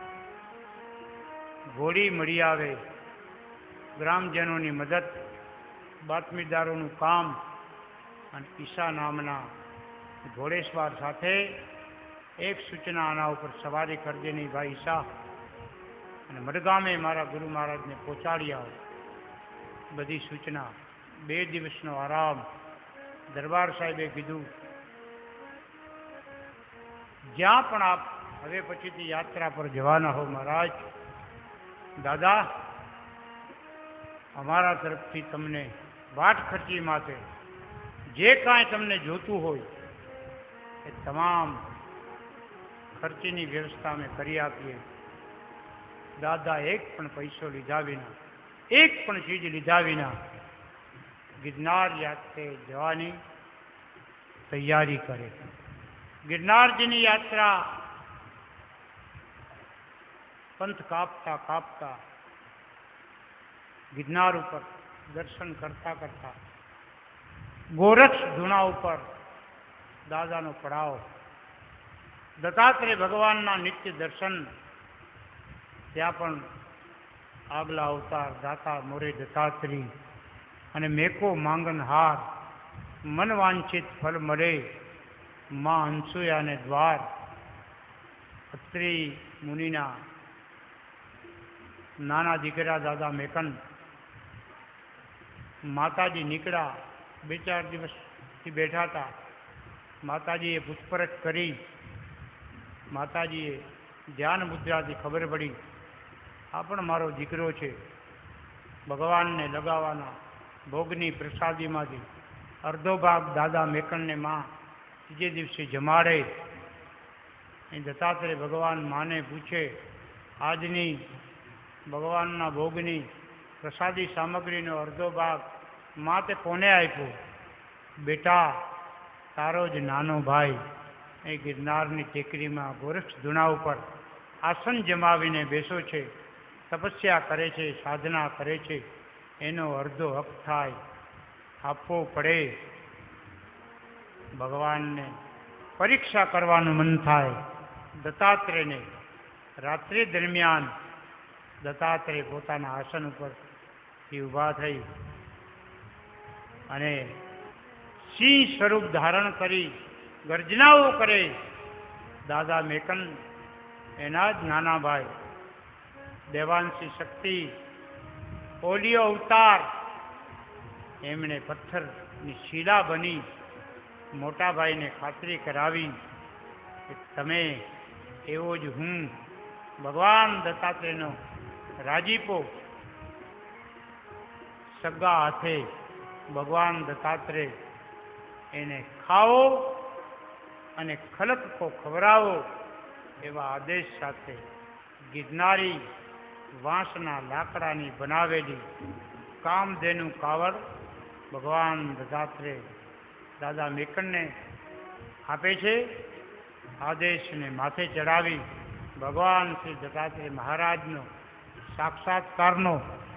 [SPEAKER 1] ઘોડી મળી આવે. ગ્રામજનોની મદદ, બાતમીદારોનું કામ અને ઈશા નામના ઘોડેસવાર સાથે એક સૂચના આના ઉપર સવારી કરજે નહીં ભાઈ ઈશા, અને મડગામે મારા ગુરુ મહારાજને પહોંચાડી આવો. બધી સૂચના. 2 દિવસનો આરામ. દરબાર સાહેબે કીધું જ્યાં પણ આપ હવે પછીથી યાત્રા પર જવાના હો મહારાજ, દાદા અમારા તરફથી તમને વાટ ખર્ચી માથે જે કાંઈ તમને જોતું હોય એ તમામ ખર્ચીની વ્યવસ્થા અમે કરી આપીએ. દાદા એક પણ પૈસો લીધા વિના, એક પણ ચીજ લીધા વિના ગિરનાર યાત્રે જવાની તૈયારી કરે. ગિરનારજીની યાત્રા પંથ કાપતા કાપતા ગિરનાર ઉપર દર્શન કરતા કરતા ગોરક્ષ ધૂણા ઉપર દાદાનો પડાવ, દત્તાત્રેય ભગવાનના નિત્ય દર્શન, ત્યાં પણ આગલા અવતાર દાતા મોરે દત્તાત્રેય અને મેકો માંગનહાર, મન વાંછિત ફલ મળે, માં અનસુયાને દ્વાર, અત્રિ મુનિના નાના દીકરા દાદા મેકન, માતાજી નીકળ્યા, 2-4 દિવસથી બેઠા હતા. માતાજીએ પૂછપરછ કરી, માતાજીએ ધ્યાન મુદ્રાથી ખબર પડી આ પણ મારો દીકરો છે. ભગવાનને લગાવવાના ભોગની પ્રસાદીમાંથી અડધો ભાગ દાદા મેકનને માં ત્રીજે દિવસે જમાડે. એ દત્તાત્રેય ભગવાન માને પૂછે, આજની ભગવાનના ભોગની પ્રસાદી સામગ્રીનો અડધો ભાગ માં તે કોને આપ્યો? બેટા, તારો જ નાનો ભાઈ એ ગિરનારની ટેકરીમાં ગોરક્ષ ધૂણા ઉપર આસન જમાવીને બેસો છે, તપસ્યા કરે છે, સાધના કરે છે, એનો અડધો હક થાય, આપવો પડે. ભગવાનને પરીક્ષા કરવાનું મન થાય. દત્તાત્રેયને રાત્રિ દરમિયાન દત્તાત્રેય પોતાના આસન ઉપરથી ઊભા થઈ અને સિંહ સ્વરૂપ ધારણ કરી ગર્જનાઓ કરે. દાદા મેકન એના જ નાના ભાઈ દેવાંશી શક્તિ ઓલિયો અવતાર, એમણે પથ્થરની શિલા બની મોટા ભાઈને ખાતરી કરાવી કે તમે એવો જ હું. ભગવાન દત્તાત્રેયનો રાજીપો, સગા હાથે ભગવાન દત્તાત્રેય એને ખાઓ અને ખલક કો ખવડાવો એવા આદેશ સાથે ગિરનારી વાંસના લાકડાની બનાવેલી કામધેનુ કાવડ ભગવાન દત્તાત્રેય દાદા મેકનને આપે છે. આદેશને માથે ચડાવી ભગવાન શ્રી દત્તાત્રેય મહારાજનો સાક્ષાત્કારનો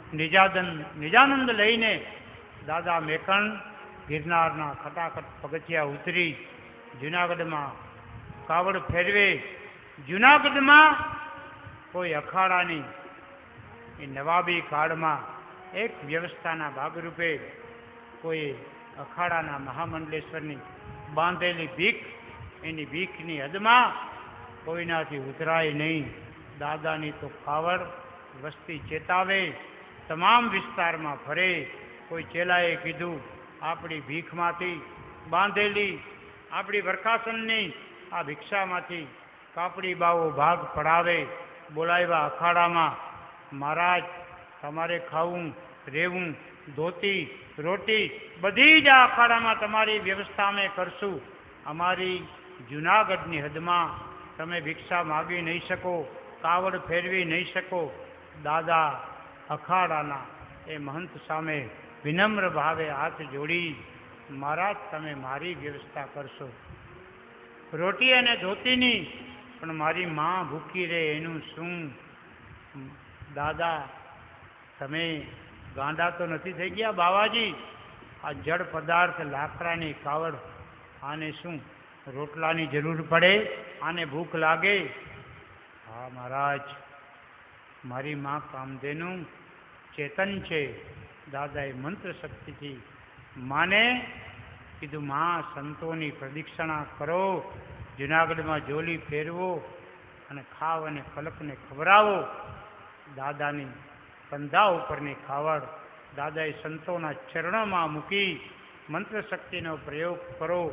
[SPEAKER 1] નિજાનંદ લઈને દાદા મેકન ગિરનારના ખટાખટ પગથિયા ઉતરી જૂનાગઢમાં કાવડ ફેરવે. જૂનાગઢમાં કોઈ અખાડાની એ નવાબી કાળમાં એક વ્યવસ્થાના ભાગરૂપે કોઈ અખાડાના મહામંડલેશ્વરની બાંધેલી ભીખ, એની ભીખની હદમાં કોઈનાથી ઉતરાય નહીં. દાદાની તો કાવડ વસ્તી ચેતાવે, તમામ વિસ્તારમાં ફરે. કોઈ ચેલાએ કીધું, આપણી ભીખમાંથી બાંધેલી આપણી વરખાસનની આ ભિક્ષામાંથી કાપડી બાવો ભાગ પડાવે. બોલાવ્યા અખાડામાં, મહારાજ તમારે ખાવું, રહેવું, ધોતી, રોટી બધી જ આ અખાડામાં તમારી વ્યવસ્થા અમે કરશું. અમારી જૂનાગઢની હદમાં તમે ભિક્ષા માગી નહીં શકો, કાવડ ફેરવી નહીં શકો. દાદા અખાડાના એ મહંત સામે વિનમ્ર ભાવે હાથ જોડી, મહારાજ તમે મારી વ્યવસ્થા કરશો, રોટી અને ધોતીની, પણ મારી માં ભૂખી રહે એનું શું? દાદા તમે ગાંડા તો નથી થઈ ગયા બાવાજી? આ જળ પદાર્થ લાકડાની કાવડ, આને શું રોટલાની જરૂર પડે? આને ભૂખ લાગે? હા મહારાજ, મારી માં કામધેનુ ચેતન છે. દાદાએ મંત્ર શક્તિથી માને કીધું, માં સંતોની પ્રદક્ષિણા કરો, જૂનાગઢમાં જોલી ફેરવો અને ખાવ અને ખલકને ખવડાવો. દાદાની કંધા ઉપરની ખાવડ દાદાએ સંતોના ચરણોમાં મૂકી મંત્ર શક્તિનો પ્રયોગ કરો.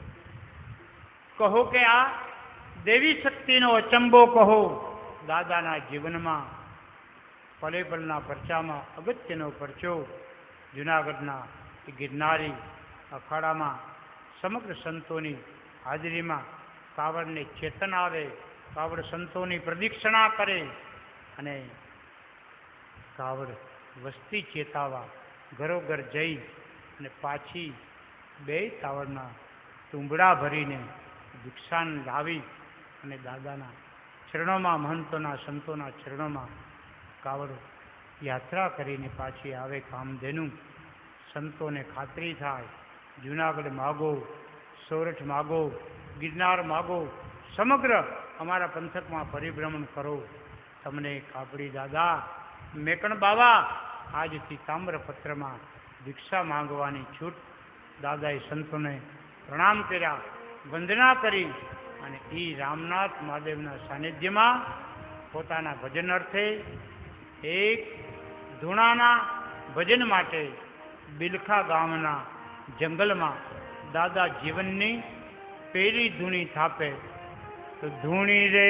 [SPEAKER 1] કહો કે આ દેવી શક્તિનો અચંબો કહો. દાદાના જીવનમાં પલે પલના પરચામાં અગત્યનો પરચો જૂનાગઢના એ ગિરનારી અખાડામાં સમગ્ર સંતોની હાજરીમાં કાવડને ચેતન આવે, કાવડ સંતોની પ્રદક્ષિણા કરે અને કાવડ વસ્તી ચેતાવા ઘરોઘર જઈ અને પાછી બે કાવડના તુંબડા ભરીને દીક્ષાન લાવી અને દાદાના ચરણોમાં, મહંતોના સંતોના ચરણોમાં કાવડ યાત્રા કરીને પાછી આવે. કામધેનુ સંતોને ખાતરી થાય, જૂનાગઢ માગો, સોરઠ માગો, ગિરનાર માગો, સમગ્ર અમારા પંથકમાં પરિભ્રમણ કરો, તમને કાપડી દાદા મેકણ બાવા આજથી તામ્રપત્રમાં દીક્ષા માંગવાની છૂટ. દાદાએ સંતોને પ્રણામ કર્યા, વંદના કરી અને એ રામનાથ મહાદેવના સાનિધ્યમાં પોતાના ભજન અર્થે એક ધૂણાના ભજન માટે બિલખા ગામના જંગલમાં દાદા જીવનની પેલી ધૂણી થાપે. તો ધૂણી રે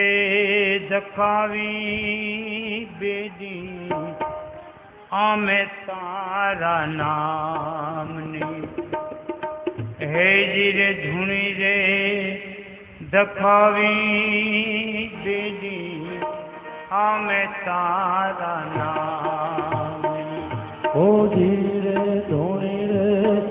[SPEAKER 1] ધખાવી બેદી અમે તારા નામની, હેજી રે ધૂણી રે ધખાવી બેદી અમે તારા નામની.
[SPEAKER 2] હોજી રે ધૂણી રે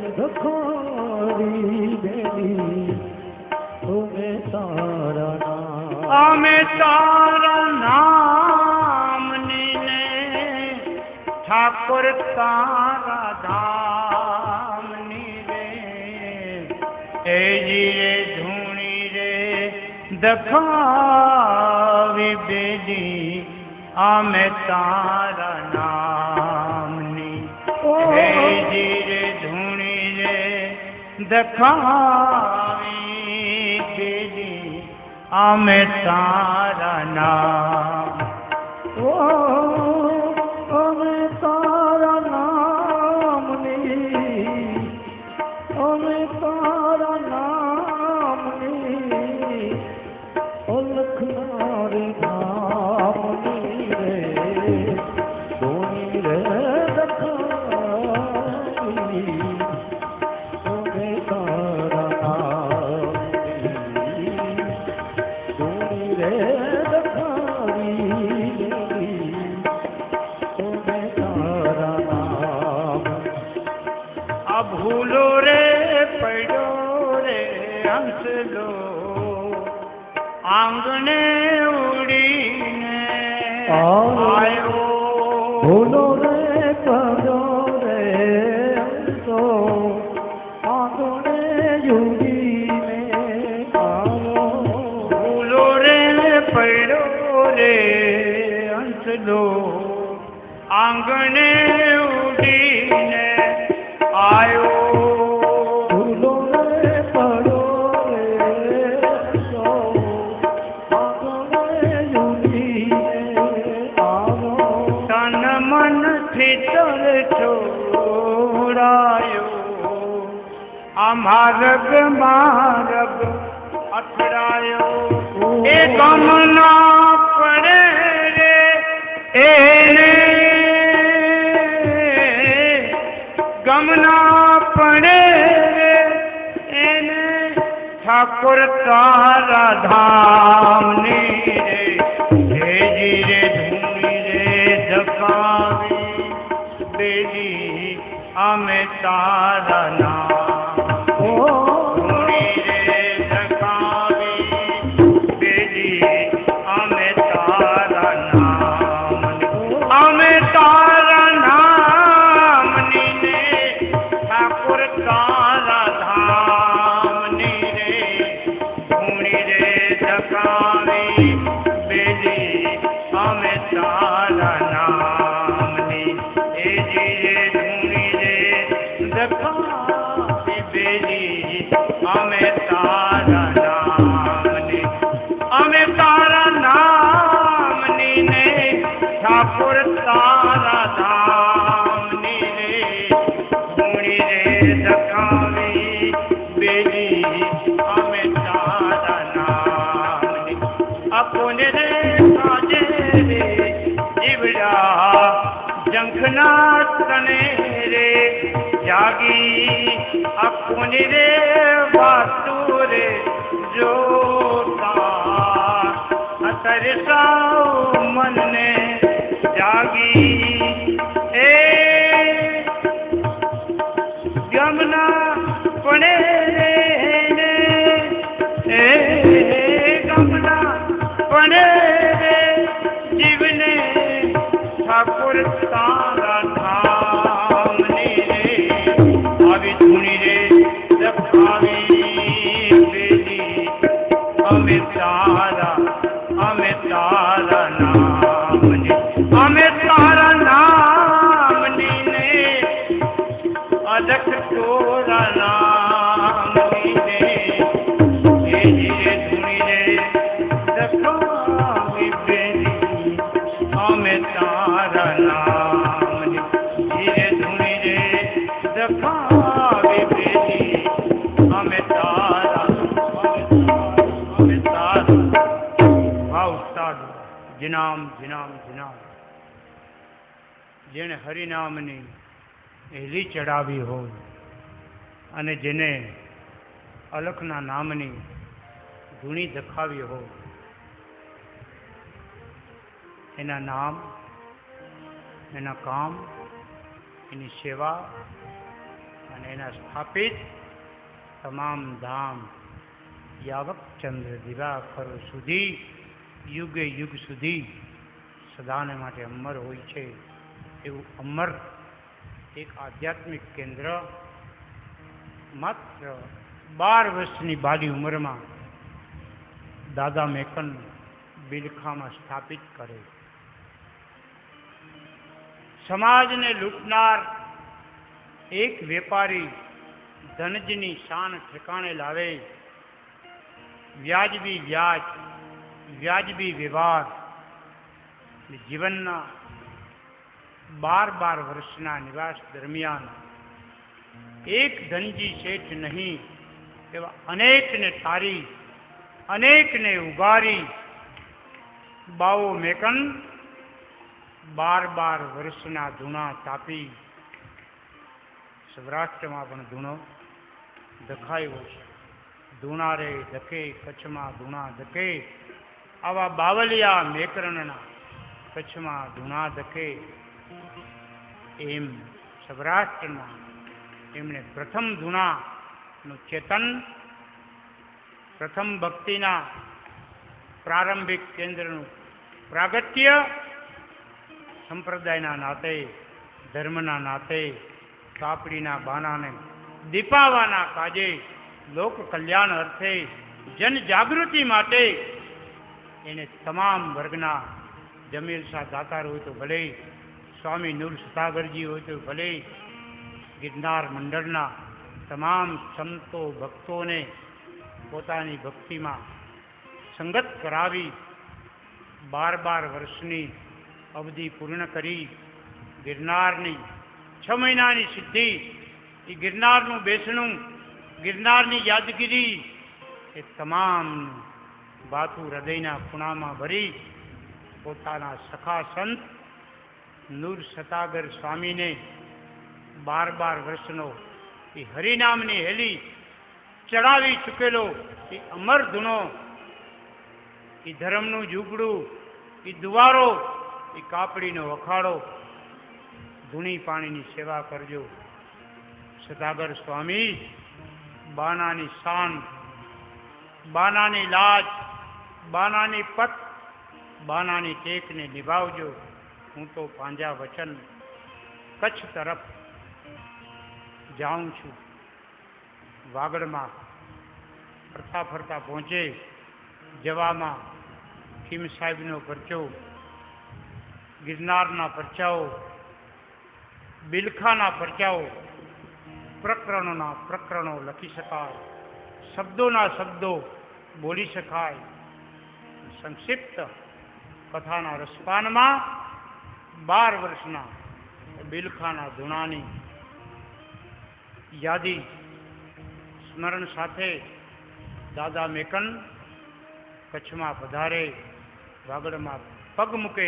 [SPEAKER 2] ધખાવી બેદી અમે તારા નામ,
[SPEAKER 1] અમે તારા નામની ને ઠાકોર તારા ધામની રે. હેજી રે ધૂણી રે ધખાવી બેદી અમે તારા નામની. હેજી રે ધૂણી રે ધખાવી બેદી અમે તારા નામ.
[SPEAKER 2] ઓ અમે તારા નામની, અમે તારા નામની, ઓલખના રે નામની રે ધૂણી રે ધખાવી અમે તારા નામની, ધૂણી રે ધખાવી અમે તારા નામ.
[SPEAKER 1] આ ભૂલો રે પડ્યો રે હંસલો આંગણે ઉડીને આવ્યો.
[SPEAKER 2] ભૂલો રે પડ્યો રે હંસો આંગણે ઉડીને આવ્યો.
[SPEAKER 1] ભૂલો રે પડ્યો રે હંસલો આંગણે ઉડીને આવ્યો.
[SPEAKER 2] ભૂલો રે પડ્યો રે હંસો આંગણે ઉડીને આવ્યો.
[SPEAKER 1] તન મનથી તર છોડાયો, આ માર્ગ માર્ગ અથડાયો. એ ગમના પડે રે એને, ગમના પડે રે એને ઠાકોર તારા ધામની રે. હેજી રે ધૂણી રે ધખાવી બેદી અમે તારા નામ. ધૂણી રે ધખાવી બેદી અમે તારા નામ. અમે તારા નામની ને ઠાકોર તારા ધામની રે. ધૂણી રે ધખાવી બેદી અમે તારા નામની. હેજી રે ધૂણી રે ધખાવી બેદી અમે તારા નામની. અમે તારા નામની ને ઠાકોર તારા ધામની રે. ધૂણી રે ધખાવી બેદી અમે તારા નામની. અકોને રે કાજે રે જીવડા જંખના તને રે જાગી જાગી અપુની રે વાતુ રે જોતા અત્યારે સાવ મનને જાગી એ ગમના પડે રે એ ગમના પડે રે જીવને ઠાકોર તારા ધામની રે આવી ધૂણી રે દખાવી બેલી અમે તારા નામની અમે તારા નામની ને અલખ તોરા નામની ને એ ધૂણી રે દખાવી બેલી અમે તારા નામની ધીરે ધૂણી રે દખાવી બેલી અમે તારા ભાવ સાધુ જીનામ જીનામ જીનામ જેણે હરિનામની હેલી ચડાવી હોય અને જેને અલખના નામની ધૂણી દખાવી હોય એના નામ એના કામ એની સેવા અને એના સ્થાપિત તમામ ધામ યાવક ચંદ્ર દિવાકર સુધી યુગે યુગ સુધી સદાને માટે અમર હોય છે એવું અમર એક આધ્યાત્મિક કેન્દ્ર માત્ર 12 વર્ષની બાલી ઉંમરમાં દાદા મેકન બિલખામાં સ્થાપિત કરે. સમાજને લૂંટનાર એક વેપારી ધનજની શાન ઠેકાણે લાવે, વ્યાજબી વ્યાજ, વ્યાજબી વ્યવહાર, જીવનના 12 વર્ષના નિવાસ દરમિયાન એક ધનજી શેઠ નહીં એવા અનેકને તારી, અનેકને ઉગારી બાવો મેકન 12 વર્ષના ધૂણા તાપી સૌરાષ્ટ્રમાં પણ ધૂણો દખાયો છે. ધૂણા રે ધકે કચ્છમાં ધૂણા ધકે, આવા બાવલિયા મેકરણના કચ્છમાં ધૂણા ધકે. એમ સૌરાષ્ટ્રમાં એમણે પ્રથમ ધૂણાનું ચેતન, પ્રથમ ભક્તિના પ્રારંભિક કેન્દ્રનું પ્રાગટ્ય સંપ્રદાયના નાતે, ધર્મના નાતે, કાપડીના બાનાને દીપાવાના કાજે, લોક કલ્યાણ અર્થે, જનજાગૃતિ માટે એને તમામ વર્ગના જમીલ શાહ દાતાર હોય તો ભલે, સ્વામી નૂર સતાગરજી હોય તો ભલે, ગિરનાર મંડળના તમામ સંતો ભક્તોને પોતાની ભક્તિમાં સંગત કરાવી 12 વર્ષની અવધિ પૂર્ણ કરી ગિરનારની 6 મહિનાની સિદ્ધિ, એ ગિરનારનું બેસણું, ગિરનારની યાદગીરી, એ તમામ વાતું હૃદયના ખૂણામાં ભરી પોતાના સખા સંત નૂર સતાગર સ્વામીને 12 વર્ષનો એ હરિનામની હેલી ચડાવી ચૂકેલો એ અમર ધૂણો, એ ધર્મનું ઝૂંપડું, એ દુવારો, એ કાપડીનો અખાડો, ધૂણી પાણીની સેવા કરજો. સતાગર સ્વામી બાનાની શાન, બાનાની લાજ, બાનાની પત, બાનાની ટેકને નિભાવજો. હું તો પાંજા વચન કચ્છ તરફ જાઉં છું. વાગડમાં ફરતા ફરતા પહોંચે, જવામાં ખીમ સાહેબનો પરચો, ગિરનારના પરચાઓ, બિલખાના પરચાઓ, પ્રકરણોના પ્રકરણો લખી શકાય, શબ્દોના શબ્દો બોલી શકાય. સંક્ષિપ્ત કથાના રસપાનમાં 12 વર્ષના બિલખાના ધૂણાની યાદી સ્મરણ સાથે દાદા મેકન કચ્છમાં પધારે, વાગડમાં પગ મૂકે.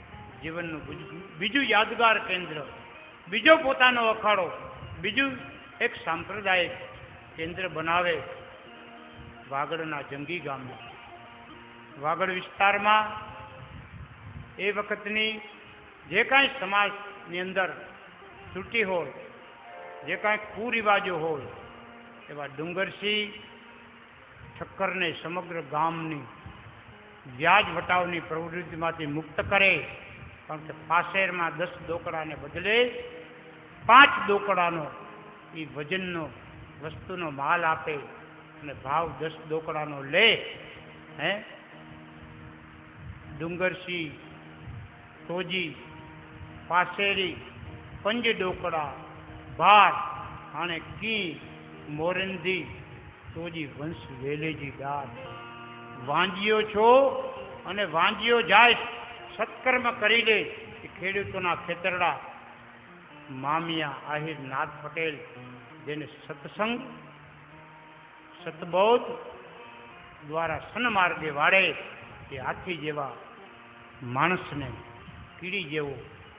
[SPEAKER 1] જીવનનું બીજું યાદગાર કેન્દ્ર, બીજો પોતાનો અખાડો, બીજું એક સાંપ્રદાયિક કેન્દ્ર બનાવે વાગડના જંગી ગામનું. વાગડ વિસ્તારમાં એ વખતની જે કાંઈ સમાજની અંદર ત્રુટિ હોય, જે કાંઈ કુરિવાજો હોય, એવા ડુંગરસિંહ ઠક્કરને સમગ્ર ગામની વ્યાજ વટાવની પ્રવૃત્તિમાંથી મુક્ત કરે. કારણ કે પાસેરમાં 10 દોકડાને બદલે 5 દોકડાનો એ વજનનો વસ્તુનો માલ આપે અને ભાવ 10 દોકડાનો લે. ડુંગરસિંહ, ટોજી, પાસેરી, પંજ ડોકડા, ભાર અને કી મોરંધી ટોજી વંશ વેલેજી દાદ. વાંજીઓ છો અને વાંજીઓ જાય સત્કર્મ કરી લે એ ખેડૂતોના ખેતરડા મામિયા આહિર નાથ પટેલ, જેને સત્સંગ સતબોધ દ્વારા સન્માર્ગે વાળે એ હાથી જેવા માણસને કીડી જેવો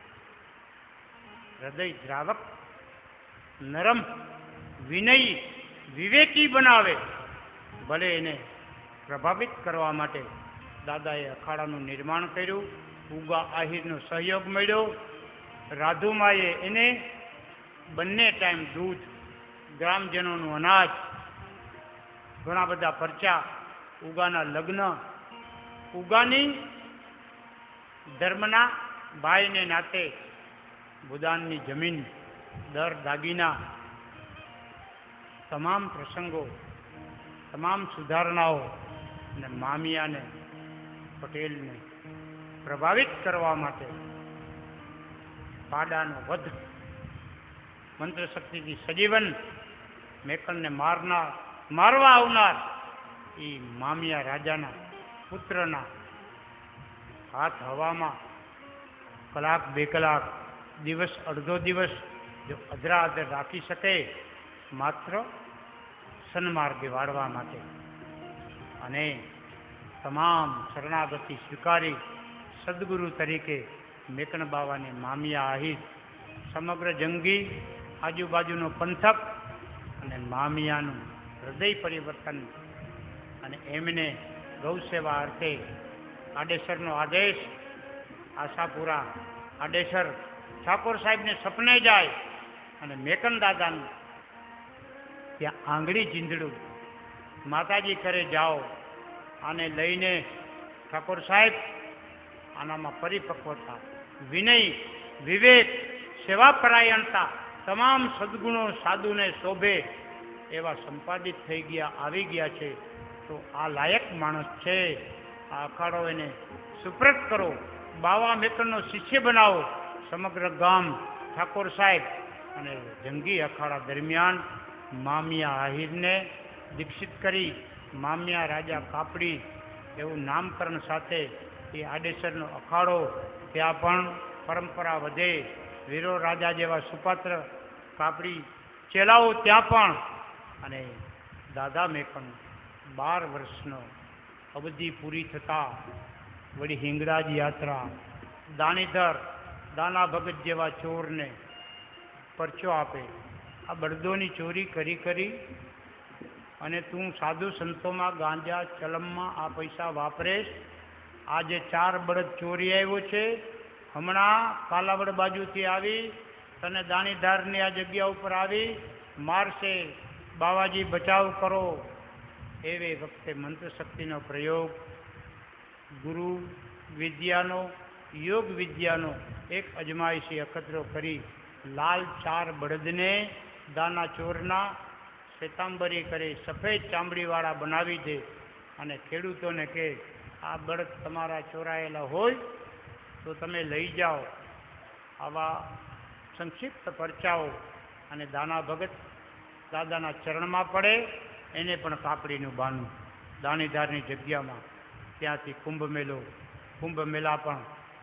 [SPEAKER 1] હૃદય દ્રાવક, નરમ, વિનયી, વિવેકી બનાવે. ભલે એને પ્રભાવિત કરવા માટે દાદાએ અખાડાનું નિર્માણ કર્યું. ઉગા આહિરનો સહયોગ મળ્યો. રાધુમાએ એને બંને ટાઈમ દૂધ, ગ્રામજનોનું અનાજ, ઘણા બધા પરચા, ઉગાના લગ્ન, ઉગાની ધર્મના ભાઈને નાતે ભૂદાનની જમીન, દર દાગીના, તમામ પ્રસંગો, તમામ સુધારણાઓ અને મામિયાને પટેલને પ્રભાવિત કરવા માટે પાડાનો વધ, મંત્રશક્તિથી સજીવન મેકણને મારવા આવનાર એ મામિયા રાજાના પુત્રના હાથ હવામાં કલાક 2 કલાક, દિવસ અડધો દિવસ જો અધરાઅધર રાખી શકે, માત્ર સન્માર્ગે વાળવા માટે. અને તમામ શરણાગતિ સ્વીકારી સદગુરુ તરીકે મેકણ બાવાને મામિયા આહિર, સમગ્ર જંગી આજુબાજુનો પંથક અને મામિયાનું હૃદય પરિવર્તન અને એમને ગૌસેવા અર્થે આડેસરનો આદેશ. આશાપુરા આડેસર ઠાકોર સાહેબને સપને જાય અને મેકન દાદાનું ત્યાં આંગળી ચીંધડું માતાજી કરે જાઓ, આને લઈને ઠાકોર સાહેબ આનામાં પરિપક્વતા, વિનય, વિવેક, સેવાપરાયણતા, તમામ સદગુણો સાધુને શોભે એવા સંપાદિત થઈ ગયા, આવી ગયા છે. તો આ લાયક માણસ છે. આ અખાડો એને સુપ્રત કરો, બાવા મેકરનો શિષ્ય બનાવો. સમગ્ર ગામ ઠાકોર સાહેબ અને જંગી અખાડા દરમિયાન મામિયા આહિરને દીક્ષિત કરી મામિયા રાજા કાપડી એવું નામકરણ સાથે એ આડેસરનો અખાડો, ત્યાં પણ પરંપરા વધે. વીરો રાજા જેવા સુપાત્ર કાપડી ચેલાઓ ત્યાં પણ. અને દાદા મેકણ 12 વર્ષનો અવધિ પૂરી થતાં વળી હિંગળાજ યાત્રા, દાણીધર, દાના ભગત જેવા ચોરને પરચો આપે. આ બળદોની ચોરી કરી અને તું સાધુ સંતોમાં, ગાંજા, ચલમમાં આ પૈસા વાપરેશ. આજે 4 બળદ ચોરી આવ્યો છે, હમણાં કાલાવડ બાજુથી આવી તને દાણીધારની આ જગ્યા ઉપર આવી મારશે, બાવાજી બચાવ કરો. એવે વખતે મંત્રશક્તિનો પ્રયોગ, ગુરુ વિદ્યાનો, યોગ વિદ્યાનો એક અજમાયશી અખતરો કરી લાલ 4 બળદને દાના ચોરના શ્વેતાંબરી કરી સફેદ ચામડીવાળા બનાવી દે અને ખેડૂતોને કહે આ બળદ તમારા ચોરાયેલા હોય તો તમે લઈ જાઓ. આવા સંક્ષિપ્ત પરચાઓ અને દાના ભગત દાદાના ચરણમાં પડે. એને પણ કાપડીનું બાનું દાણીધારની જગ્યામાં. ત્યાંથી કુંભ મેળા પણ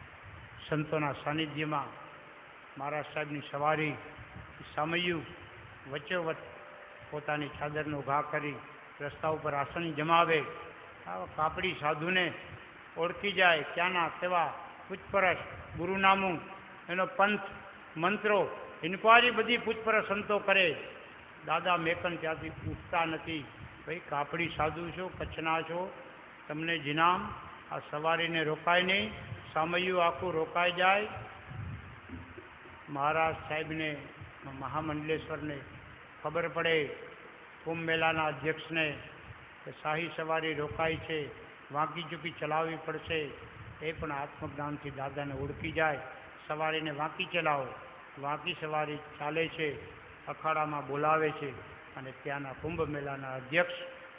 [SPEAKER 1] સંતોના સાનિધ્યમાં મહારાજ સાહેબની સવારી સામયું વચ્ચોવચ્ચ પોતાની ચાદરનો ઘા કરી રસ્તા ઉપર આસન જમાવે. આવા કાપડી સાધુને ઓળખી જાય, ક્યાંના કેવા, પૂછપરછ, ગુરુનામું, એનો પંથ, મંત્રો, ઇન્કવાયરી બધી પૂછપરછ સંતો કરે. દાદા મેકન ત્યાંથી ઉઠતા નથી. ભાઈ કાપડી સાધુ છો, કચ્છના છો, તમને જીનામ. આ સવારીને રોકાય નહીં, સામયું આખું રોકાઈ જાય. મહારાજ સાહેબને, મહામંડલેશ્વરને ખબર પડે, કુંભ મેળાના અધ્યક્ષને, કે શાહી સવારી રોકાય છે, વાંકી ચૂકી ચલાવવી પડશે. એ પણ આત્મજ્ઞાનથી દાદાને ઓળખી જાય. સવારીને વાંકી ચલાવો. વાંકી સવારી ચાલે છે, અખાડામાં બોલાવે છે, અને ત્યાંના કુંભ મેળાના અધ્યક્ષ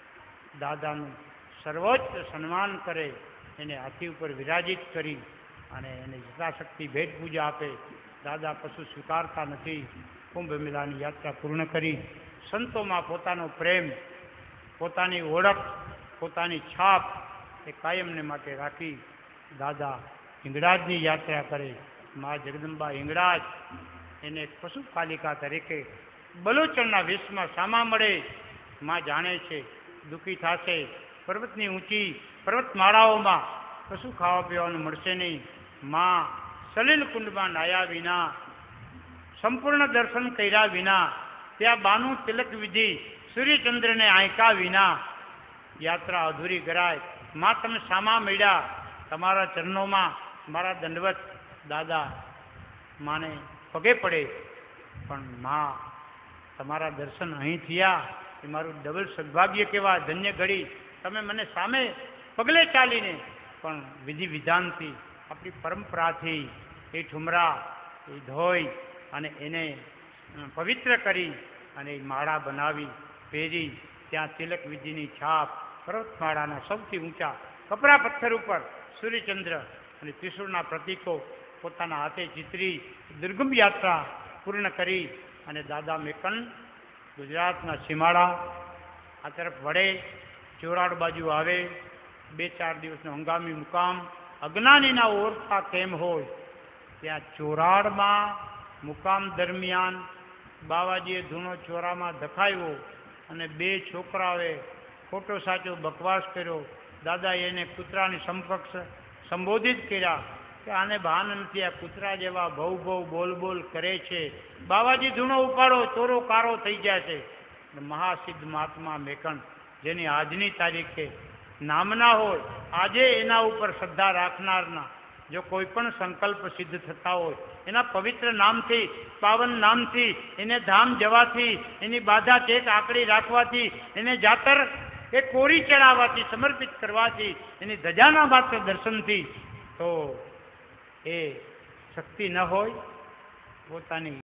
[SPEAKER 1] દાદાનું સર્વોચ્ચ સન્માન કરે, એને હાથી ઉપર વિરાજિત કરી અને એને યથાશક્તિ ભેટ પૂજા આપે. દાદા કશું સ્વીકારતા નથી. કુંભ મેળાની યાત્રા પૂર્ણ કરી સંતોમાં પોતાનો પ્રેમ, પોતાની ઓળખ, પોતાની છાપ એ કાયમને માટે રાખી દાદા હિંગળાજની યાત્રા કરે. મા જગદંબા હિંગળાજ એને પશુપાલિકા તરીકે બલોચરના વેશમાં સામા મળે. માં જાણે છે દુઃખી થશે. પર્વતની ઊંચી પર્વતમાળાઓમાં કશું ખાવા પીવાનું મળશે નહીં. માં સલીલ કુંડમાં નાયા વિના, સંપૂર્ણ દર્શન કર્યા વિના, ત્યાં બાનું તિલક વિધિ સૂર્યચંદ્રને આંકા વિના યાત્રા અધૂરી કરાય. માં તમે સામા મળ્યા, તમારા ચરણોમાં મારા દંડવત. દાદા માને પગે પડે, પણ માં તમારા દર્શન અહીં થયા એ મારું ડબલ સદભાગ્ય કહેવા. ધન્ય ઘડી તમે મને સામે પગલે ચાલીને પણ વિધિ વિધાનથી, આપણી પરંપરાથી એ ઠુમરા એ ધોઈ અને એને પવિત્ર કરી અને એ માળા બનાવી પહેરી. ત્યાં તિલક વિધિની છાપ પર્વતમાળાના સૌથી ઊંચા કપરા પથ્થર ઉપર સૂર્યચંદ્ર અને ત્રિશૂળના પ્રતીકો પોતાના હાથે ચિતરી દુર્ગમ યાત્રા પૂર્ણ કરી અને દાદા મેકન ગુજરાતના સીમાડા આ તરફ વડે, ચોરાડ બાજુ આવે. 2-4 દિવસનો હંગામી મુકામ. અજ્ઞાનીના ઓરખા કેમ હોય ત્યાં ચોરાડમાં મુકામ દરમિયાન બાવાજીએ ધૂણો ચોરામાં ધખાવ્યો અને 2 છોકરાઓએ ખોટો સાચો બકવાસ કર્યો. દાદાએ એને કૂતરાની સમકક્ષ સંબોધિત કર્યા કે આને ભાન નથી, આ કૂતરા જેવા ભવ ભવ બોલ બોલ કરે છે. બાવાજી ધૂણો ઉપાડો, ચોરો કારો થઈ જાય છે. મહાસિદ્ધ મહાત્મા મેકન જેની આજની તારીખે નામના હોય, આજે એના ઉપર શ્રદ્ધા રાખનારના જો કોઈ પણ સંકલ્પ સિદ્ધ થતા હોય, એના પવિત્ર નામથી, પાવન નામથી, એને ધામ જવાથી, એની બાધા ચેક આકડી રાખવાથી, એને જાતર એ કોરી ચડાવવાથી, સમર્પિત કરવાથી, એની ધજાના માત્ર દર્શનથી તો એ શક્તિ ન હોય પોતાની